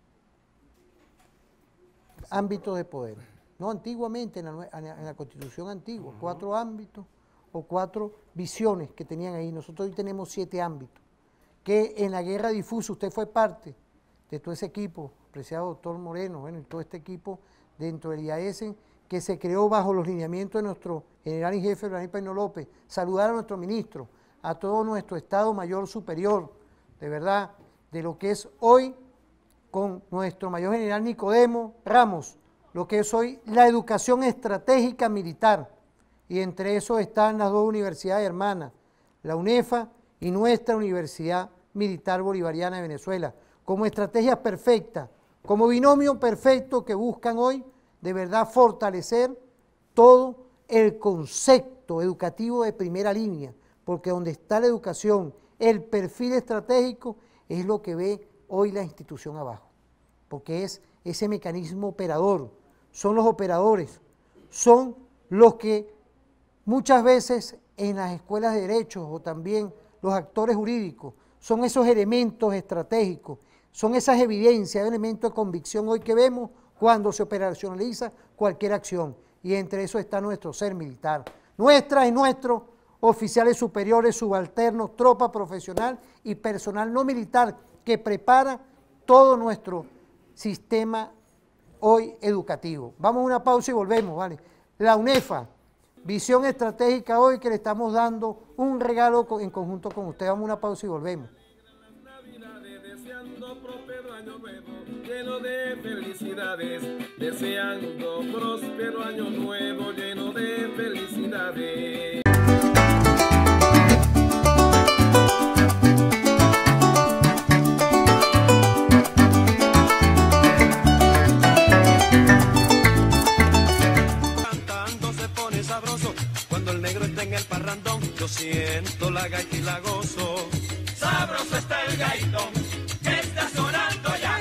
ámbitos de poder, no antiguamente en la, en la Constitución antigua, uh-huh. cuatro ámbitos o cuatro visiones que tenían ahí. Nosotros hoy tenemos siete ámbitos, que en la guerra difusa usted fue parte de todo ese equipo, apreciado doctor Moreno, bueno, y todo este equipo dentro del I A E S, que se creó bajo los lineamientos de nuestro general en jefe, Vladimir Paino López. Saludar a nuestro ministro, a todo nuestro Estado Mayor Superior, de verdad, de lo que es hoy con nuestro mayor general Nicodemo Ramos, lo que es hoy la educación estratégica militar, y entre eso están las dos universidades hermanas, la UNEFA y nuestra Universidad Militar Bolivariana de Venezuela, como estrategias perfectas, como binomio perfecto que buscan hoy de verdad fortalecer todo el concepto educativo de primera línea, porque donde está la educación, el perfil estratégico es lo que ve hoy la institución abajo, porque es ese mecanismo operador, son los operadores, son los que muchas veces en las escuelas de derechos o también los actores jurídicos, son esos elementos estratégicos, son esas evidencias, elementos de convicción hoy que vemos cuando se operacionaliza cualquier acción, y entre eso está nuestro ser militar, nuestras y nuestros oficiales superiores, subalternos, tropa profesional y personal no militar que prepara todo nuestro sistema hoy educativo. Vamos a una pausa y volvemos, ¿vale? La UNEFA, visión estratégica hoy que le estamos dando un regalo en conjunto con usted. Vamos a una pausa y volvemos. Lleno de felicidades, deseando próspero año nuevo, lleno de felicidades. Cantando se pone sabroso, cuando el negro está en el parrandón, yo siento la gaita y la gozo. Sabroso está el gaitón, que está sonando ya.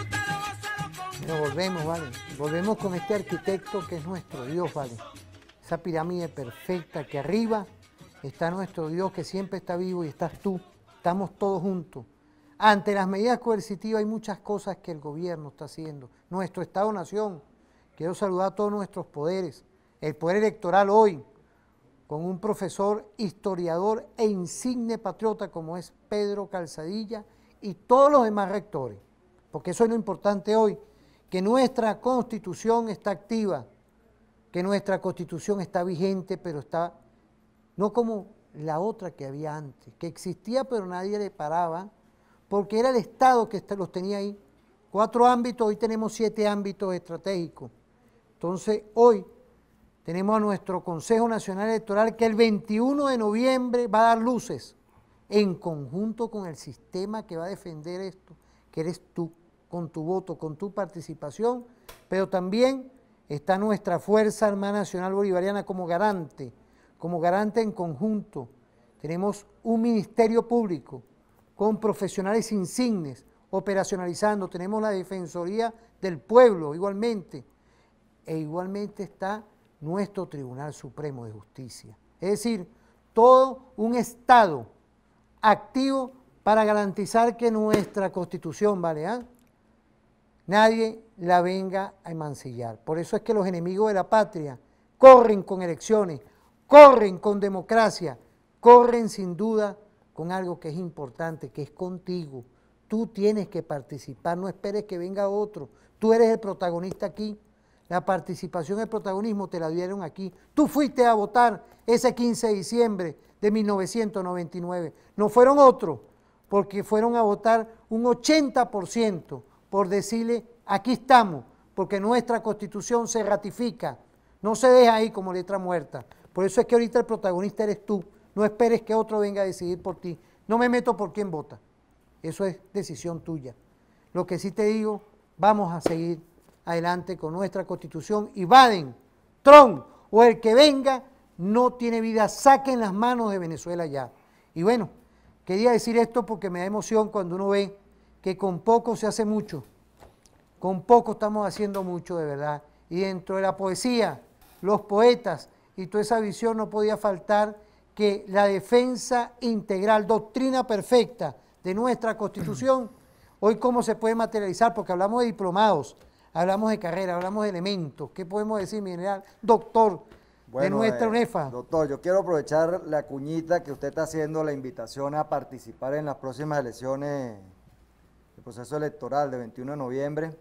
Nos volvemos, ¿vale? Volvemos con este arquitecto que es nuestro Dios, ¿vale? Esa pirámide perfecta que arriba está nuestro Dios que siempre está vivo y estás tú, estamos todos juntos. Ante las medidas coercitivas hay muchas cosas que el gobierno está haciendo. Nuestro Estado-Nación, quiero saludar a todos nuestros poderes, el poder electoral hoy, con un profesor, historiador e insigne patriota como es Pedro Calzadilla y todos los demás rectores, porque eso es lo importante hoy, que nuestra Constitución está activa, que nuestra Constitución está vigente, pero está no como la otra que había antes, que existía pero nadie le paraba, porque era el Estado que los tenía ahí. Cuatro ámbitos, hoy tenemos siete ámbitos estratégicos. Entonces, hoy tenemos a nuestro Consejo Nacional Electoral que el veintiuno de noviembre va a dar luces en conjunto con el sistema que va a defender esto, que eres tú, con tu voto, con tu participación, pero también está nuestra Fuerza Armada Nacional Bolivariana como garante, como garante en conjunto. Tenemos un Ministerio Público con profesionales insignes operacionalizando, tenemos la Defensoría del Pueblo igualmente, e igualmente está nuestro Tribunal Supremo de Justicia. Es decir, todo un Estado activo para garantizar que nuestra Constitución, ¿vale? ¿Ah? Nadie la venga a emancillar. Por eso es que los enemigos de la patria corren con elecciones, corren con democracia, corren sin duda con algo que es importante, que es contigo, tú tienes que participar, no esperes que venga otro. Tú eres el protagonista aquí. La participación, el protagonismo te la dieron aquí. Tú fuiste a votar ese quince de diciembre de mil novecientos noventa y nueve. No fueron otros, porque fueron a votar un ochenta por ciento por decirle, aquí estamos, porque nuestra Constitución se ratifica. No se deja ahí como letra muerta. Por eso es que ahorita el protagonista eres tú. No esperes que otro venga a decidir por ti. No me meto por quién vota. Eso es decisión tuya. Lo que sí te digo, vamos a seguir adelante con nuestra Constitución y Biden, Trump o el que venga no tiene vida. Saquen las manos de Venezuela ya. Y bueno, quería decir esto porque me da emoción cuando uno ve que con poco se hace mucho. Con poco estamos haciendo mucho de verdad. Y dentro de la poesía, los poetas y toda esa visión no podía faltar que la defensa integral, doctrina perfecta de nuestra Constitución, hoy cómo se puede materializar, porque hablamos de diplomados, hablamos de carrera, hablamos de elementos. ¿Qué podemos decir, mi general? Doctor bueno, de nuestra eh, UNEFA. Doctor, yo quiero aprovechar la cuñita que usted está haciendo, la invitación a participar en las próximas elecciones, el proceso electoral de veintiuno de noviembre,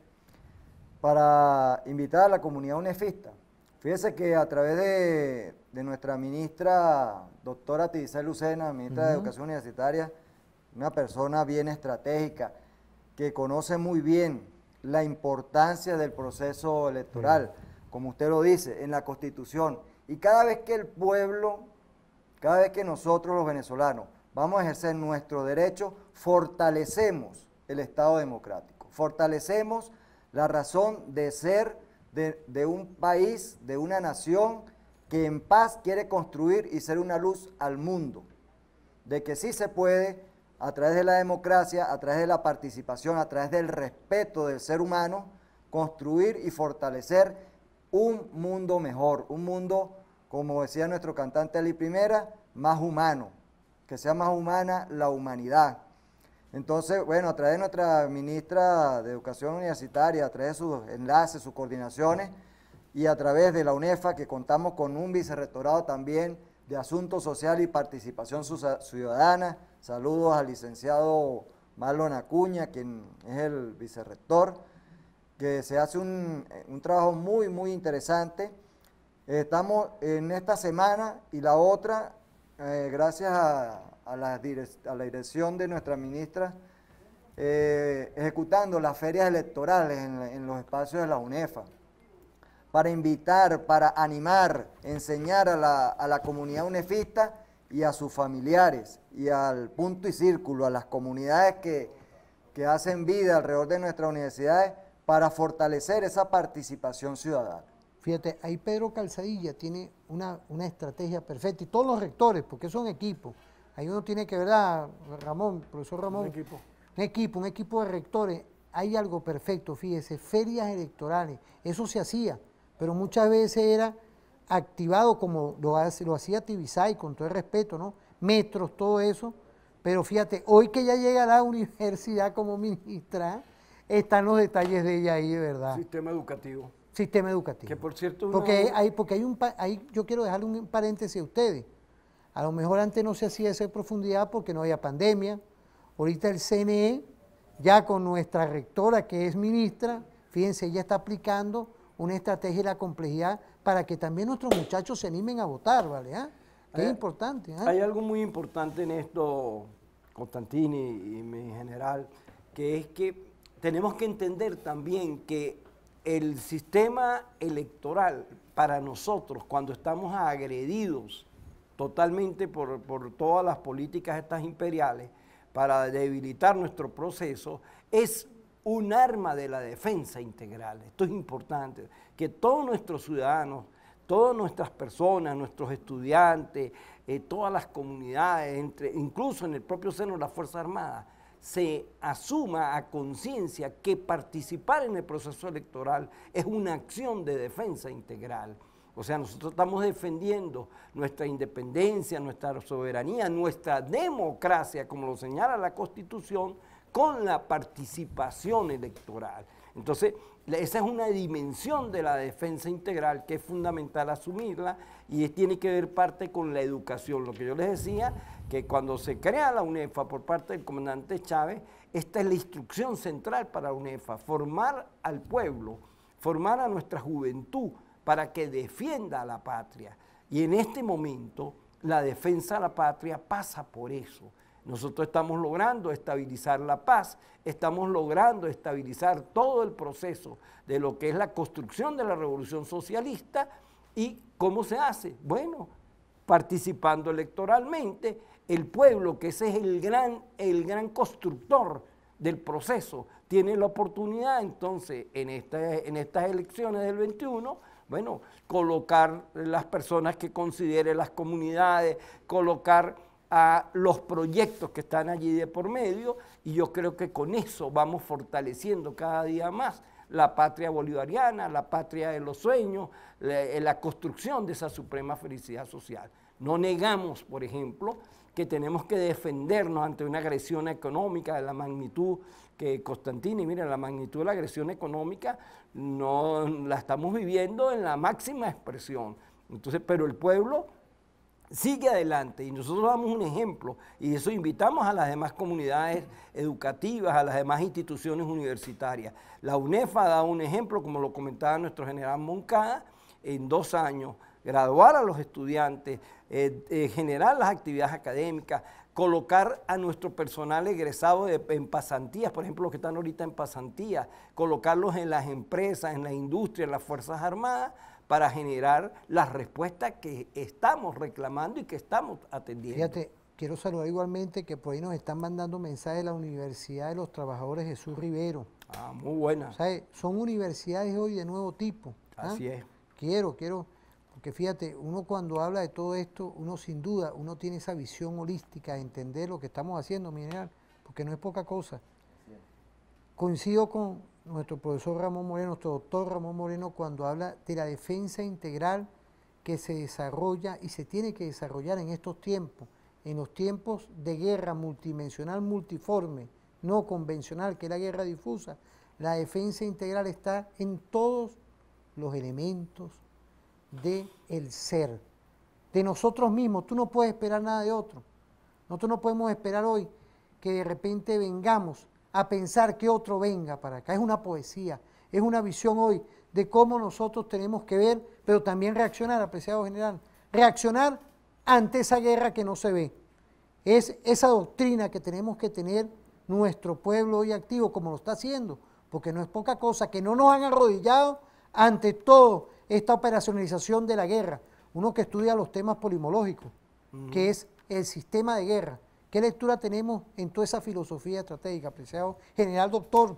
para invitar a la comunidad unefista. Fíjese que a través de, de nuestra ministra, doctora Tibisay Lucena, ministra uh-huh. de Educación Universitaria, una persona bien estratégica, que conoce muy bien la importancia del proceso electoral, uh-huh. como usted lo dice, en la Constitución. Y cada vez que el pueblo, cada vez que nosotros los venezolanos vamos a ejercer nuestro derecho, fortalecemos el Estado democrático, fortalecemos la razón de ser de, de un país, de una nación que en paz quiere construir y ser una luz al mundo, de que sí se puede, a través de la democracia, a través de la participación, a través del respeto del ser humano, construir y fortalecer un mundo mejor, un mundo, como decía nuestro cantante Ali Primera, más humano, que sea más humana la humanidad. Entonces, bueno, a través de nuestra ministra de Educación Universitaria, a través de sus enlaces, sus coordinaciones, y a través de la UNEFA, que contamos con un vicerrectorado también de Asuntos Sociales y Participación Ciudadana. Saludos al licenciado Marlon Acuña, quien es el vicerrector, que se hace un, un trabajo muy, muy interesante. Estamos en esta semana y la otra, eh, gracias a... A la, a la dirección de nuestra ministra, eh, ejecutando las ferias electorales en, en los espacios de la UNEFA, para invitar, para animar, enseñar a la, a la comunidad unefista y a sus familiares, y al punto y círculo, a las comunidades que, que hacen vida alrededor de nuestras universidades, para fortalecer esa participación ciudadana. Fíjate, ahí Pedro Calzadilla tiene una, una estrategia perfecta, y todos los rectores, porque son equipos. Ahí uno tiene que, ¿verdad, Ramón, profesor Ramón? Un equipo. Un equipo, un equipo de rectores. Hay algo perfecto, fíjese, ferias electorales, eso se hacía, pero muchas veces era activado como lo, hace, lo hacía Tibisay, con todo el respeto, ¿no? Metros, todo eso, pero fíjate, hoy que ya llega a la universidad como ministra, están los detalles de ella ahí, de verdad. Sistema educativo. Sistema educativo. Que por cierto... Una... Porque, hay, porque hay un, hay, yo quiero dejarle un paréntesis a ustedes. A lo mejor antes no se hacía esa profundidad porque no había pandemia. Ahorita el C N E, ya con nuestra rectora que es ministra, fíjense, ella está aplicando una estrategia de la complejidad para que también nuestros muchachos se animen a votar, ¿vale? ¿Ah? Que es importante. ¿Ah? Hay algo muy importante en esto, Constantini y mi general, que es que tenemos que entender también que el sistema electoral para nosotros, cuando estamos agredidos totalmente por, por todas las políticas estas imperiales para debilitar nuestro proceso, es un arma de la defensa integral. Esto es importante, que todos nuestros ciudadanos, todas nuestras personas, nuestros estudiantes, eh, todas las comunidades, entre, incluso en el propio seno de las Fuerzas Armadas, se asuma a conciencia que participar en el proceso electoral es una acción de defensa integral. O sea, nosotros estamos defendiendo nuestra independencia, nuestra soberanía, nuestra democracia, como lo señala la Constitución, con la participación electoral. Entonces, esa es una dimensión de la defensa integral que es fundamental asumirla y tiene que ver parte con la educación. Lo que yo les decía, que cuando se crea la UNEFA por parte del comandante Chávez, esta es la instrucción central para UNEFA, formar al pueblo, formar a nuestra juventud para que defienda a la patria. Y en este momento la defensa de la patria pasa por eso. Nosotros estamos logrando estabilizar la paz, estamos logrando estabilizar todo el proceso de lo que es la construcción de la revolución socialista. ¿Y cómo se hace? Bueno, participando electoralmente, el pueblo, que ese es el gran, el gran constructor del proceso, tiene la oportunidad entonces en, esta, en estas elecciones del veintiuno, bueno, colocar las personas que considere las comunidades, colocar a los proyectos que están allí de por medio, y yo creo que con eso vamos fortaleciendo cada día más la patria bolivariana, la patria de los sueños, la, la construcción de esa suprema felicidad social. No negamos, por ejemplo, que tenemos que defendernos ante una agresión económica de la magnitud que Constantini, mira, la magnitud de la agresión económica no la estamos viviendo en la máxima expresión. Entonces, pero el pueblo sigue adelante y nosotros damos un ejemplo, y eso invitamos a las demás comunidades educativas, a las demás instituciones universitarias. La UNEFA da un ejemplo, como lo comentaba nuestro general Moncada, en dos años, graduar a los estudiantes, eh, eh, generar las actividades académicas, colocar a nuestro personal egresado de, en pasantías, por ejemplo, los que están ahorita en pasantías, colocarlos en las empresas, en la industria, en las Fuerzas Armadas, para generar las respuestas que estamos reclamando y que estamos atendiendo. Fíjate, quiero saludar igualmente que por ahí nos están mandando mensajes de la Universidad de los Trabajadores Jesús Rivero. Ah, muy buena. ¿Sabes? Son universidades hoy de nuevo tipo. ¿Ah? Así es. Quiero, quiero, porque fíjate, uno cuando habla de todo esto, uno sin duda, uno tiene esa visión holística de entender lo que estamos haciendo, mi general, porque no es poca cosa. Coincido con nuestro profesor Ramón Moreno, nuestro doctor Ramón Moreno, cuando habla de la defensa integral que se desarrolla y se tiene que desarrollar en estos tiempos, en los tiempos de guerra multidimensional, multiforme, no convencional, que es la guerra difusa. La defensa integral está en todos los elementos del ser, de nosotros mismos. Tú no puedes esperar nada de otro. Nosotros no podemos esperar hoy que de repente vengamos a pensar que otro venga para acá. Es una poesía, es una visión hoy de cómo nosotros tenemos que ver, pero también reaccionar, apreciado general, reaccionar ante esa guerra que no se ve. Es esa doctrina que tenemos que tener nuestro pueblo hoy activo, como lo está haciendo, porque no es poca cosa, que no nos han arrodillado ante toda esta operacionalización de la guerra. Uno que estudia los temas polimológicos, uh-huh. que es el sistema de guerra. ¿Qué lectura tenemos en toda esa filosofía estratégica, apreciado general doctor?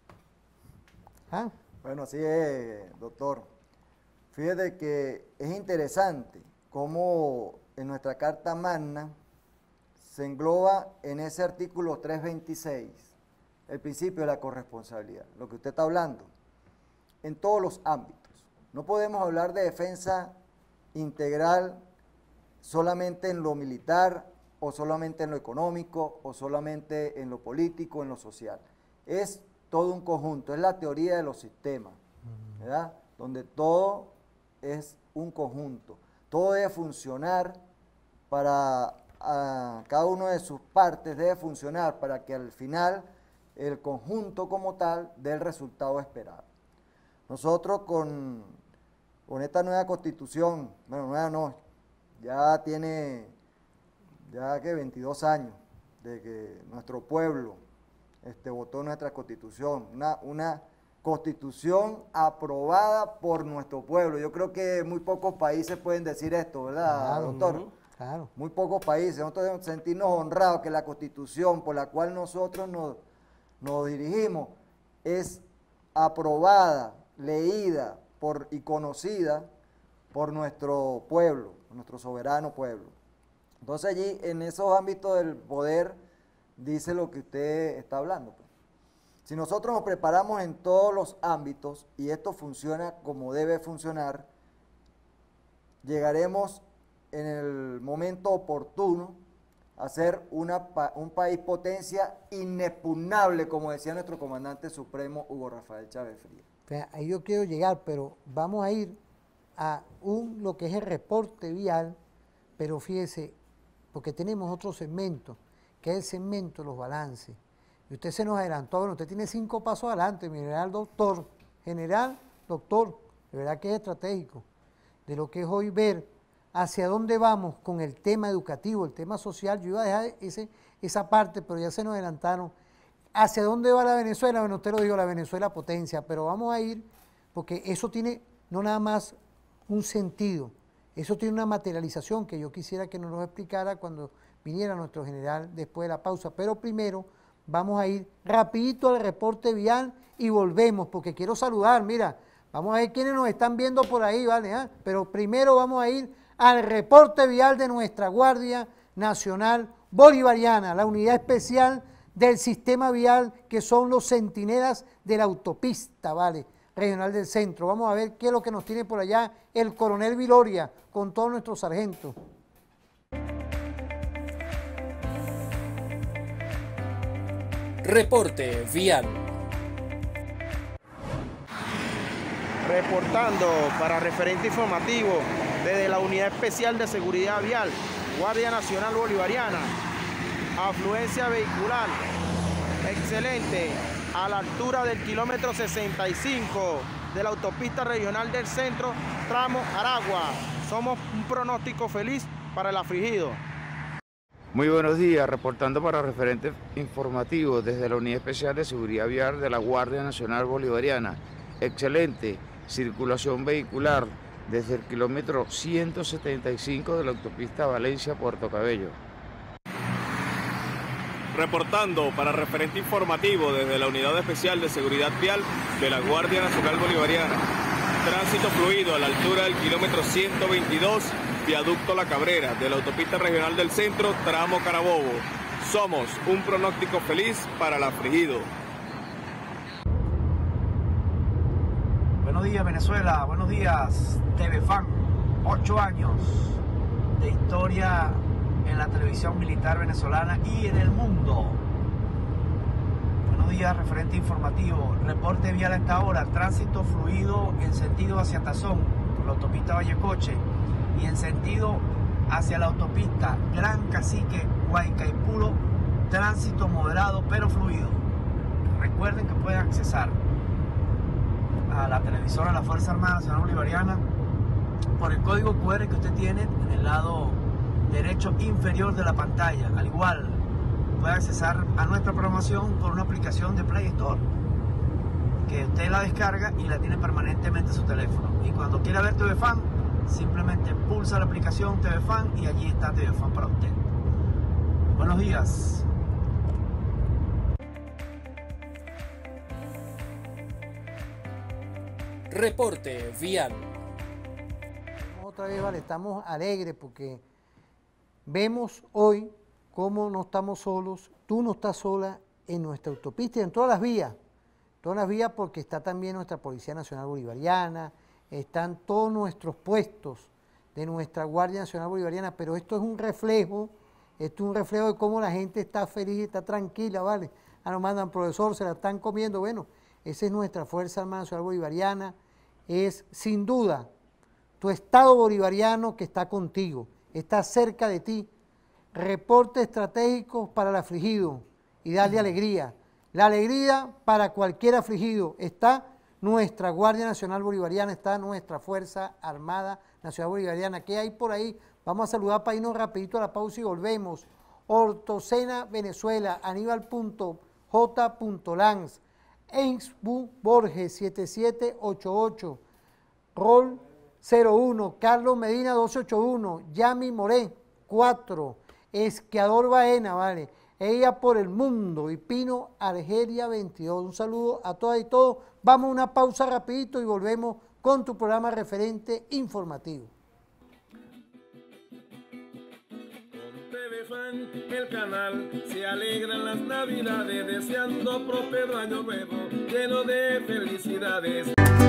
¿Ah? Bueno, así es, doctor. Fíjate que es interesante cómo en nuestra Carta Magna se engloba en ese artículo trescientos veintiséis el principio de la corresponsabilidad, lo que usted está hablando, en todos los ámbitos. No podemos hablar de defensa integral solamente en lo militar, o solamente en lo económico, o solamente en lo político, en lo social. Es todo un conjunto, es la teoría de los sistemas, ¿verdad? Donde todo es un conjunto, todo debe funcionar para, a, cada una de sus partes debe funcionar para que al final el conjunto como tal dé el resultado esperado. Nosotros con, con esta nueva constitución, bueno, nueva no, ya tiene ya que veintidós años de que nuestro pueblo este, votó nuestra constitución, una, una constitución aprobada por nuestro pueblo. Yo creo que muy pocos países pueden decir esto, ¿verdad, claro, doctor? No, claro. Muy pocos países. Nosotros debemos sentirnos honrados que la constitución por la cual nosotros nos, nos dirigimos es aprobada, leída por, y conocida por nuestro pueblo, por nuestro soberano pueblo. Entonces allí, en esos ámbitos del poder, dice lo que usted está hablando. Pues. Si nosotros nos preparamos en todos los ámbitos y esto funciona como debe funcionar, llegaremos en el momento oportuno a ser una, un país potencia inexpugnable, como decía nuestro comandante supremo Hugo Rafael Chávez Frías. Ahí yo quiero llegar, pero vamos a ir a un, lo que es el reporte vial, pero fíjese, porque tenemos otro segmento, que es el segmento de los balances. Y usted se nos adelantó, bueno, usted tiene cinco pasos adelante, mi general doctor, general doctor, de verdad que es estratégico, de lo que es hoy ver hacia dónde vamos con el tema educativo, el tema social. Yo iba a dejar ese, esa parte, pero ya se nos adelantaron. ¿Hacia dónde va la Venezuela? Bueno, usted lo dijo, la Venezuela potencia, pero vamos a ir, porque eso tiene no nada más un sentido, eso tiene una materialización que yo quisiera que nos lo explicara cuando viniera nuestro general después de la pausa. Pero primero vamos a ir rapidito al reporte vial y volvemos, porque quiero saludar, mira, vamos a ver quiénes nos están viendo por ahí, ¿vale? ¿Ah? Pero primero vamos a ir al reporte vial de nuestra Guardia Nacional Bolivariana, la unidad especial del sistema vial, que son los centinelas de la autopista, ¿vale?, regional del centro. Vamos a ver qué es lo que nos tiene por allá el coronel Viloria con todos nuestros sargentos. Reporte vial. Reportando para referente informativo desde la Unidad Especial de Seguridad Vial, Guardia Nacional Bolivariana. Afluencia vehicular excelente a la altura del kilómetro sesenta y cinco de la autopista regional del centro, tramo Aragua. Somos un pronóstico feliz para el afligido. Muy buenos días, reportando para referente informativo desde la Unidad Especial de Seguridad Vial de la Guardia Nacional Bolivariana. Excelente circulación vehicular desde el kilómetro ciento setenta y cinco de la autopista Valencia-Puerto Cabello. Reportando para referente informativo desde la Unidad Especial de Seguridad Vial de la Guardia Nacional Bolivariana. Tránsito fluido a la altura del kilómetro ciento veintidós, viaducto La Cabrera, de la autopista regional del centro, tramo Carabobo. Somos un pronóstico feliz para el afligido. Buenos días, Venezuela. Buenos días, T V Fan. Ocho años de historia en la televisión militar venezolana y en el mundo. Buenos días, referente informativo. Reporte vial a esta hora. Tránsito fluido en sentido hacia Tazón, por la autopista Vallecoche, y en sentido hacia la autopista Gran Cacique, Guaycaipuro, tránsito moderado pero fluido. Recuerden que pueden accesar a la televisora de la Fuerza Armada Nacional Bolivariana por el código cu erre que usted tiene en el lado derecho inferior de la pantalla. Al igual, puede accesar a nuestra programación por una aplicación de Play Store, que usted la descarga y la tiene permanentemente en su teléfono. Y cuando quiera ver T V Fan, simplemente pulsa la aplicación T V Fan y allí está T V Fan para usted. Buenos días. Reporte vial. Otra vez, vale, estamos alegres porque vemos hoy cómo no estamos solos, tú no estás sola en nuestra autopista y en todas las vías, todas las vías, porque está también nuestra Policía Nacional Bolivariana, están todos nuestros puestos de nuestra Guardia Nacional Bolivariana, pero esto es un reflejo, esto es un reflejo de cómo la gente está feliz, está tranquila, ¿vale? Ah, nos mandan, profesor, se la están comiendo. Bueno, esa es nuestra Fuerza Armada Nacional Bolivariana, es sin duda tu Estado bolivariano que está contigo, está cerca de ti. Reportes estratégicos para el afligido y darle alegría. La alegría para cualquier afligido. Está nuestra Guardia Nacional Bolivariana, está nuestra Fuerza Armada Nacional Bolivariana. ¿Qué hay por ahí? Vamos a saludar para irnos rapidito a la pausa y volvemos. Ortocena Venezuela, Aníbal J. Lanz, Einsbu Borges siete siete ocho ocho, Rol cero uno, Carlos Medina doce ochenta y uno, Yami Moré cuatro, Esquiador Baena, vale, Ella por el Mundo y Pino Argeria veintidós. Un saludo a todas y todos. Vamos a una pausa rapidito y volvemos con tu programa referente informativo. El canal se alegra en las navidades, deseando próspero año nuevo, lleno de felicidades.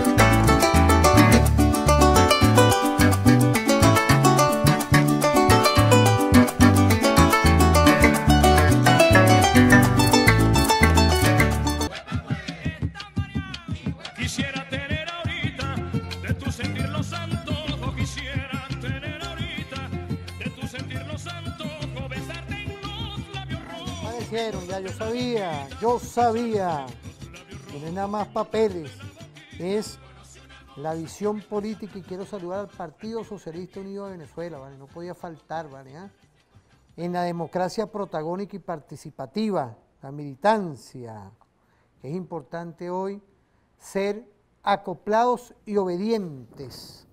Quisiera tener ahorita de tu sentir los antojos, quisiera tener ahorita de tu sentir los antojos. hicieron, ya yo sabía, yo sabía. No es nada más papeles, es la visión política y quiero saludar al Partido Socialista Unido de Venezuela, ¿vale? No podía faltar, ¿vale? ¿Ah? En la democracia protagónica y participativa, la militancia, que es importante hoy ser acoplados y obedientes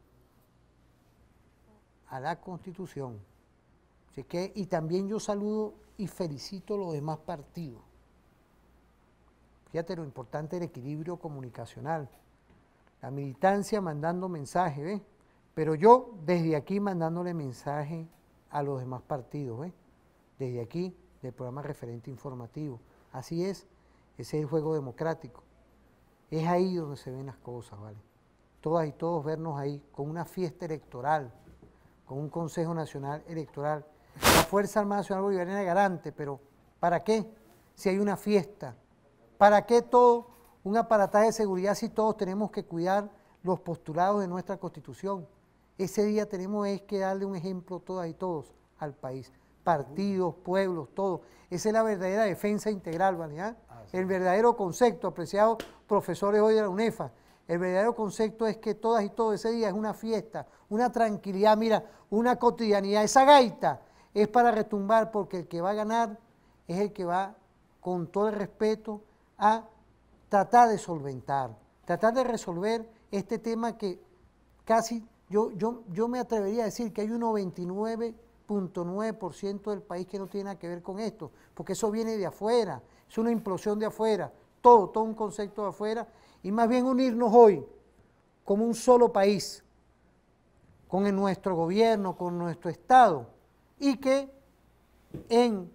a la Constitución. Así que, y también yo saludo y felicito a los demás partidos. Fíjate lo importante del equilibrio comunicacional. La militancia mandando mensaje, ¿ves? Pero yo desde aquí mandándole mensaje a los demás partidos, ¿ves? Desde aquí, del programa Referente Informativo. Así es, ese es el juego democrático. Es ahí donde se ven las cosas, ¿vale? Todas y todos vernos ahí, con una fiesta electoral, con un Consejo Nacional Electoral. La Fuerza Armada Nacional Bolivariana es garante, pero ¿para qué? Si hay una fiesta. ¿Para qué todo un aparataje de seguridad si todos tenemos que cuidar los postulados de nuestra Constitución? Ese día tenemos es que darle un ejemplo todas y todos al país. Partidos, pueblos, todo. Esa es la verdadera defensa integral, ¿vale? ¿Ah? El verdadero concepto, apreciados profesores hoy de la UNEFA, el verdadero concepto es que todas y todos ese día es una fiesta, una tranquilidad, mira, una cotidianidad. Esa gaita es para retumbar porque el que va a ganar es el que va con todo el respeto a tratar de solventar, tratar de resolver este tema que casi, yo, yo, yo me atrevería a decir que hay un noventa y nueve punto nueve por ciento del país que no tiene nada que ver con esto, porque eso viene de afuera, es una implosión de afuera, todo, todo un concepto de afuera, y más bien unirnos hoy como un solo país, con el, nuestro gobierno, con nuestro Estado, y que en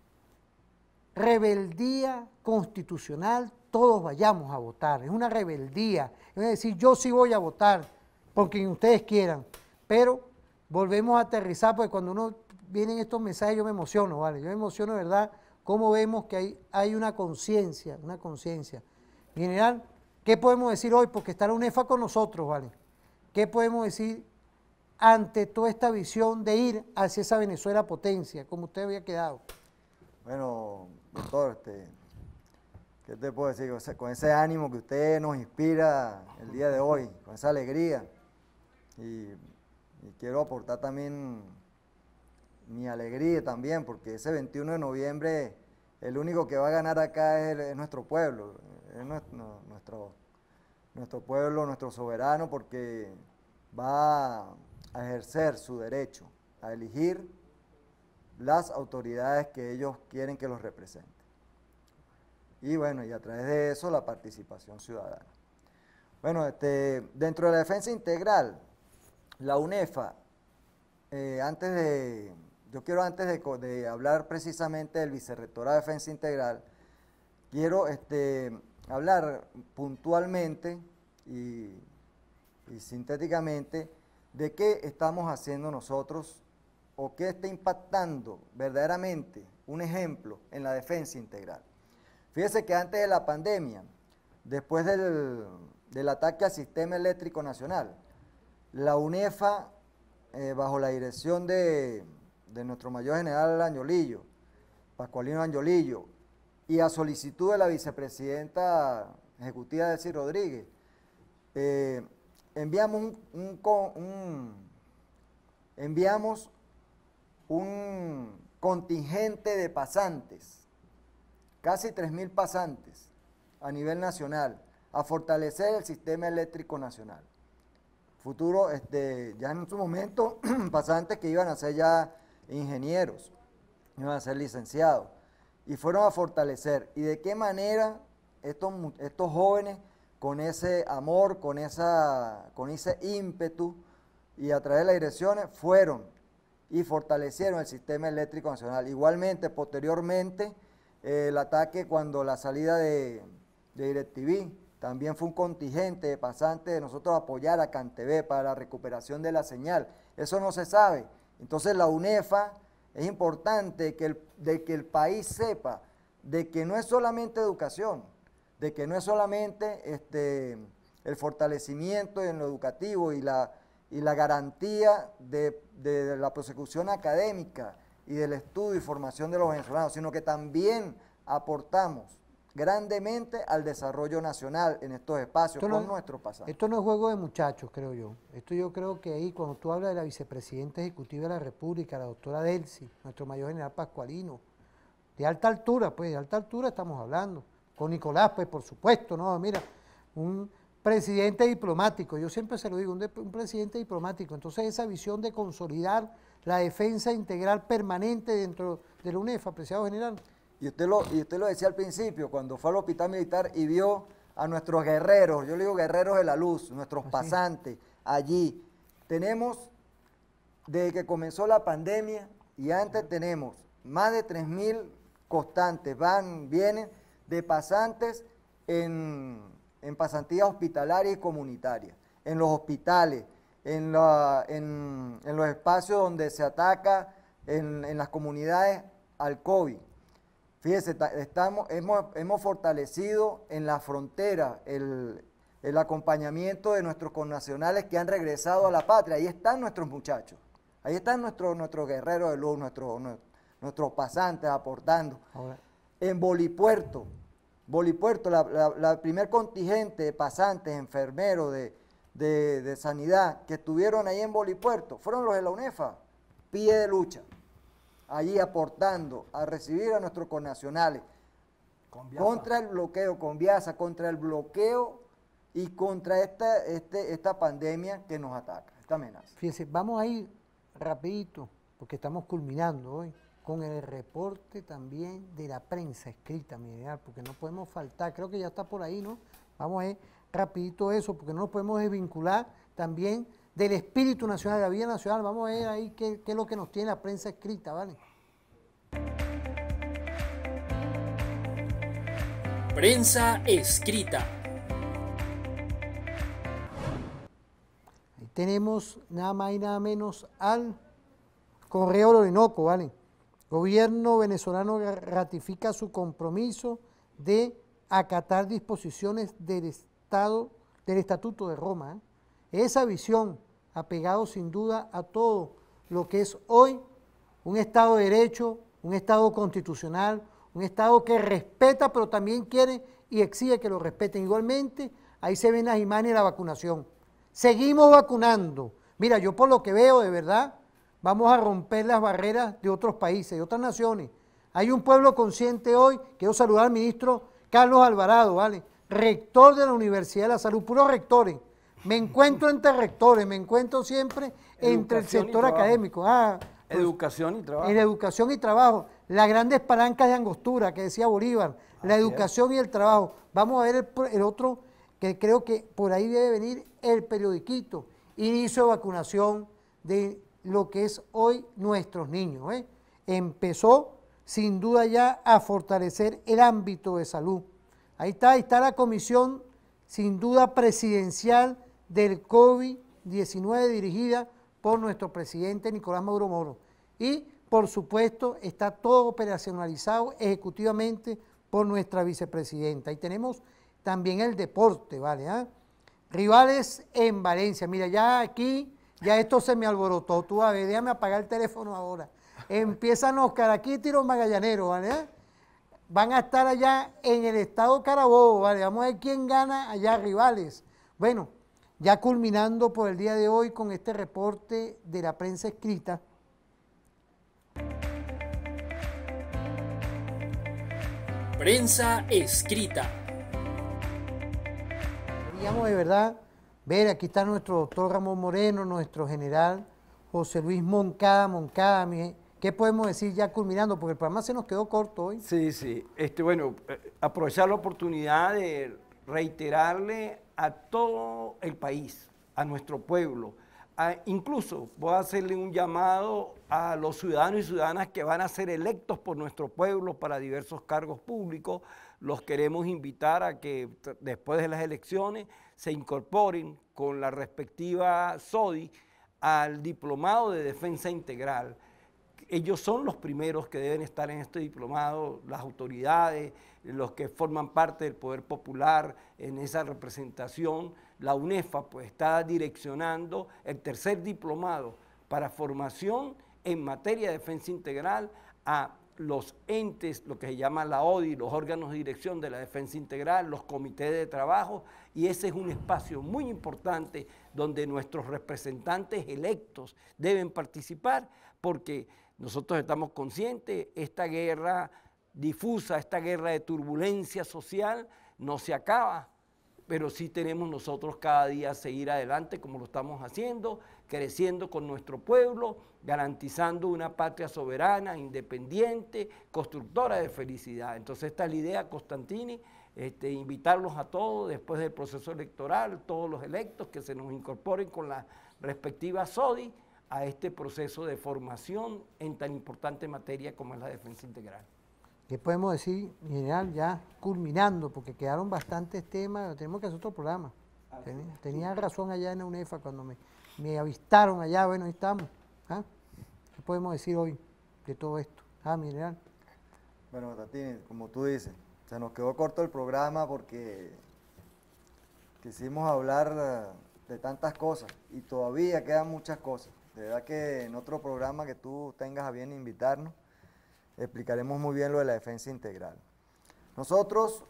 rebeldía constitucional todos vayamos a votar. Es una rebeldía, es decir, yo sí voy a votar por quien ustedes quieran, pero volvemos a aterrizar, porque cuando uno vienen estos mensajes yo me emociono, ¿vale? Yo me emociono de verdad cómo vemos que hay, hay una conciencia, una conciencia. En general, ¿qué podemos decir hoy? Porque está la UNEFA con nosotros, ¿vale? ¿Qué podemos decir ante toda esta visión de ir hacia esa Venezuela potencia, como usted había quedado? Bueno, doctor, este, ¿qué te puedo decir? Con ese ánimo que usted nos inspira el día de hoy, con esa alegría, y, y quiero aportar también mi alegría también, porque ese veintiuno de noviembre el único que va a ganar acá es, es nuestro pueblo, es nuestro, nuestro, nuestro pueblo, nuestro soberano, porque va a ejercer su derecho a elegir las autoridades que ellos quieren que los representen. Y bueno, y a través de eso la participación ciudadana. Bueno, este, dentro de la defensa integral, la UNEFA, eh, antes de, yo quiero antes de, de hablar precisamente del vicerrectorado de defensa integral, quiero este, hablar puntualmente y, y sintéticamente de qué estamos haciendo nosotros o qué está impactando verdaderamente un ejemplo en la defensa integral. Fíjese que antes de la pandemia, después del, del ataque al sistema eléctrico nacional, la UNEFA, eh, bajo la dirección de, de nuestro mayor general Angiolillo, Pascualino Angiolillo, y a solicitud de la vicepresidenta ejecutiva Delcy Rodríguez, eh, enviamos un, un, un, enviamos un contingente de pasantes, casi tres mil pasantes a nivel nacional, a fortalecer el sistema eléctrico nacional. Futuro, este, ya en su momento, pasantes que iban a ser ya ingenieros, iban a ser licenciados, y fueron a fortalecer. ¿Y de qué manera estos, estos jóvenes, con ese amor, con, esa, con ese ímpetu, y a través de las direcciones, fueron y fortalecieron el sistema eléctrico nacional? Igualmente, posteriormente, eh, el ataque cuando la salida de, de DirecTV, también fue un contingente de pasantes de nosotros apoyar a CanTV para la recuperación de la señal. Eso no se sabe. Entonces la UNEFA, es importante que el, de que el país sepa de que no es solamente educación, de que no es solamente este, el fortalecimiento en lo educativo y la, y la garantía de, de la prosecución académica y del estudio y formación de los venezolanos, sino que también aportamos grandemente al desarrollo nacional en estos espacios Esto con no, nuestro pasado. Esto no es juego de muchachos, creo yo. Esto yo creo que ahí, cuando tú hablas de la vicepresidenta ejecutiva de la República, la doctora Delcy, nuestro mayor general Pascualino, de alta altura, pues, de alta altura estamos hablando. Con Nicolás, pues, por supuesto, ¿no? Mira, un presidente diplomático, yo siempre se lo digo, un, de, un presidente diplomático. Entonces, esa visión de consolidar la defensa integral permanente dentro de la UNEFA, apreciado general. Y usted, lo, y usted lo decía al principio, cuando fue al hospital militar y vio a nuestros guerreros, yo le digo guerreros de la luz, nuestros Así. pasantes allí. Tenemos, desde que comenzó la pandemia y antes tenemos más de tres mil constantes, van, vienen de pasantes en, en pasantías hospitalarias y comunitarias, en los hospitales, en, la, en, en los espacios donde se ataca en, en las comunidades al COVID. Fíjese, estamos, hemos, hemos fortalecido en la frontera el, el acompañamiento de nuestros connacionales que han regresado a la patria. Ahí están nuestros muchachos, ahí están nuestros, nuestros guerreros de luz, nuestros, nuestros pasantes aportando. Ahora. En Bolipuerto, Bolipuerto, la, la, la primer contingente de pasantes, enfermeros de, de, de sanidad que estuvieron ahí en Bolipuerto, fueron los de la UNEFA, pie de lucha. Allí aportando a recibir a nuestros connacionales contra el bloqueo, con Viasa, contra el bloqueo y contra esta, este, esta pandemia que nos ataca, esta amenaza. Fíjense, vamos a ir rapidito, porque estamos culminando hoy, con el reporte también de la prensa escrita, mi general, porque no podemos faltar, creo que ya está por ahí, ¿no? Vamos a ir rapidito eso, porque no nos podemos desvincular también del espíritu nacional, de la vida nacional. Vamos a ver ahí qué, qué es lo que nos tiene la prensa escrita, ¿vale? Prensa escrita. Ahí tenemos nada más y nada menos al Correo Orinoco, ¿vale? Gobierno venezolano ratifica su compromiso de acatar disposiciones del Estado, del Estatuto de Roma, ¿eh? Esa visión, apegado sin duda a todo lo que es hoy un Estado de Derecho, un Estado constitucional, un Estado que respeta, pero también quiere y exige que lo respeten. Igualmente, ahí se ven las imágenes de la vacunación. Seguimos vacunando. Mira, yo por lo que veo, de verdad, vamos a romper las barreras de otros países, de otras naciones. Hay un pueblo consciente hoy. Quiero saludar al ministro Carlos Alvarado, ¿vale? Rector de la Universidad de la Salud, puros rectores. Me encuentro entre rectores, me encuentro siempre entre el sector académico. Ah, pues, educación y trabajo. En la educación y trabajo. Las grandes palancas de Angostura, que decía Bolívar. La Así educación es. y el trabajo. Vamos a ver el, el otro, que creo que por ahí debe venir el periodiquito. Inicio de vacunación de lo que es hoy nuestros niños, ¿eh? Empezó sin duda ya a fortalecer el ámbito de salud. Ahí está, ahí está la comisión sin duda presidencial del COVID diecinueve dirigida por nuestro presidente Nicolás Maduro Moro. Y por supuesto está todo operacionalizado ejecutivamente por nuestra vicepresidenta. Y tenemos también el deporte, ¿vale? ¿Ah? Rivales en Valencia. Mira, ya aquí, ya esto se me alborotó. Tú, a ver, déjame apagar el teléfono ahora. Empiezan los caraquitos y los magallaneros, ¿vale? ¿Ah? Van a estar allá en el estado Carabobo, ¿vale? Vamos a ver quién gana allá, rivales. Bueno, ya culminando por el día de hoy con este reporte de la prensa escrita. Prensa escrita. Queríamos de verdad ver, aquí está nuestro doctor Ramón Moreno, nuestro general José Luis Moncada, Moncada, mi, ¿qué podemos decir ya culminando? Porque el programa se nos quedó corto hoy. Sí, sí. Este, bueno, eh, aprovechar la oportunidad de reiterarle a todo el país, a nuestro pueblo, a, incluso voy a hacerle un llamado a los ciudadanos y ciudadanas que van a ser electos por nuestro pueblo para diversos cargos públicos. Los queremos invitar a que después de las elecciones se incorporen con la respectiva S O D I al diplomado de defensa integral. Ellos son los primeros que deben estar en este diplomado, las autoridades, los que forman parte del poder popular en esa representación. La UNEFA pues está direccionando el tercer diplomado para formación en materia de defensa integral a los entes, lo que se llama la O D I, los órganos de dirección de la defensa integral, los comités de trabajo, y ese es un espacio muy importante donde nuestros representantes electos deben participar, porque nosotros estamos conscientes, esta guerra difusa, esta guerra de turbulencia social no se acaba, pero sí tenemos nosotros cada día seguir adelante como lo estamos haciendo, creciendo con nuestro pueblo, garantizando una patria soberana, independiente, constructora de felicidad. Entonces esta es la idea, Constantini, este, invitarlos a todos después del proceso electoral, todos los electos que se nos incorporen con la respectiva S O D I a este proceso de formación en tan importante materia como es la defensa integral. ¿Qué podemos decir, general, ya culminando, porque quedaron bastantes temas, tenemos que hacer otro programa? Tenía, tenía razón allá en la UNEFA cuando me, me avistaron allá, bueno, ahí estamos. ¿Ah? ¿Qué podemos decir hoy de todo esto? Ah, mi general. Bueno, Tatini, como tú dices, se nos quedó corto el programa porque quisimos hablar de tantas cosas y todavía quedan muchas cosas. De verdad que en otro programa que tú tengas a bien invitarnos, explicaremos muy bien lo de la defensa integral. Nosotros,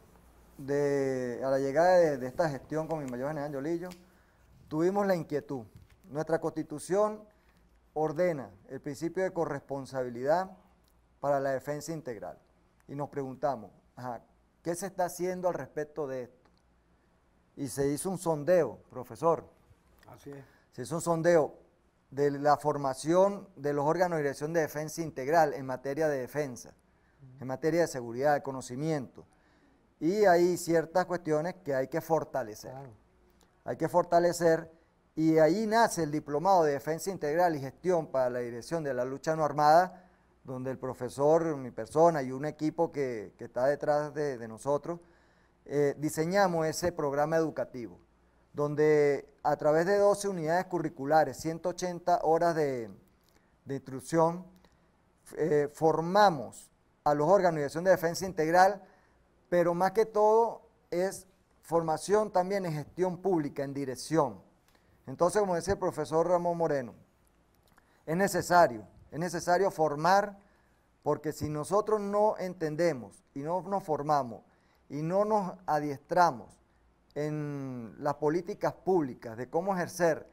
de, a la llegada de, de esta gestión con mi mayor general Yolillo, tuvimos la inquietud. Nuestra Constitución ordena el principio de corresponsabilidad para la defensa integral. Y nos preguntamos, ajá, ¿qué se está haciendo al respecto de esto? Y se hizo un sondeo, profesor. Así es. Se hizo un sondeo de la formación de los órganos de dirección de defensa integral en materia de defensa, en materia de seguridad, de conocimiento. Y hay ciertas cuestiones que hay que fortalecer. Claro. Hay que fortalecer y ahí nace el diplomado de defensa integral y gestión para la dirección de la lucha no armada, donde el profesor, mi persona y un equipo que, que está detrás de, de nosotros, eh, diseñamos ese programa educativo, donde a través de doce unidades curriculares, ciento ochenta horas de, de instrucción, eh, formamos a los órganos de dirección de defensa integral, pero más que todo es formación también en gestión pública, en dirección. Entonces, como decía el profesor Ramón Moreno, es necesario, es necesario formar, porque si nosotros no entendemos y no nos formamos y no nos adiestramos en las políticas públicas de cómo ejercer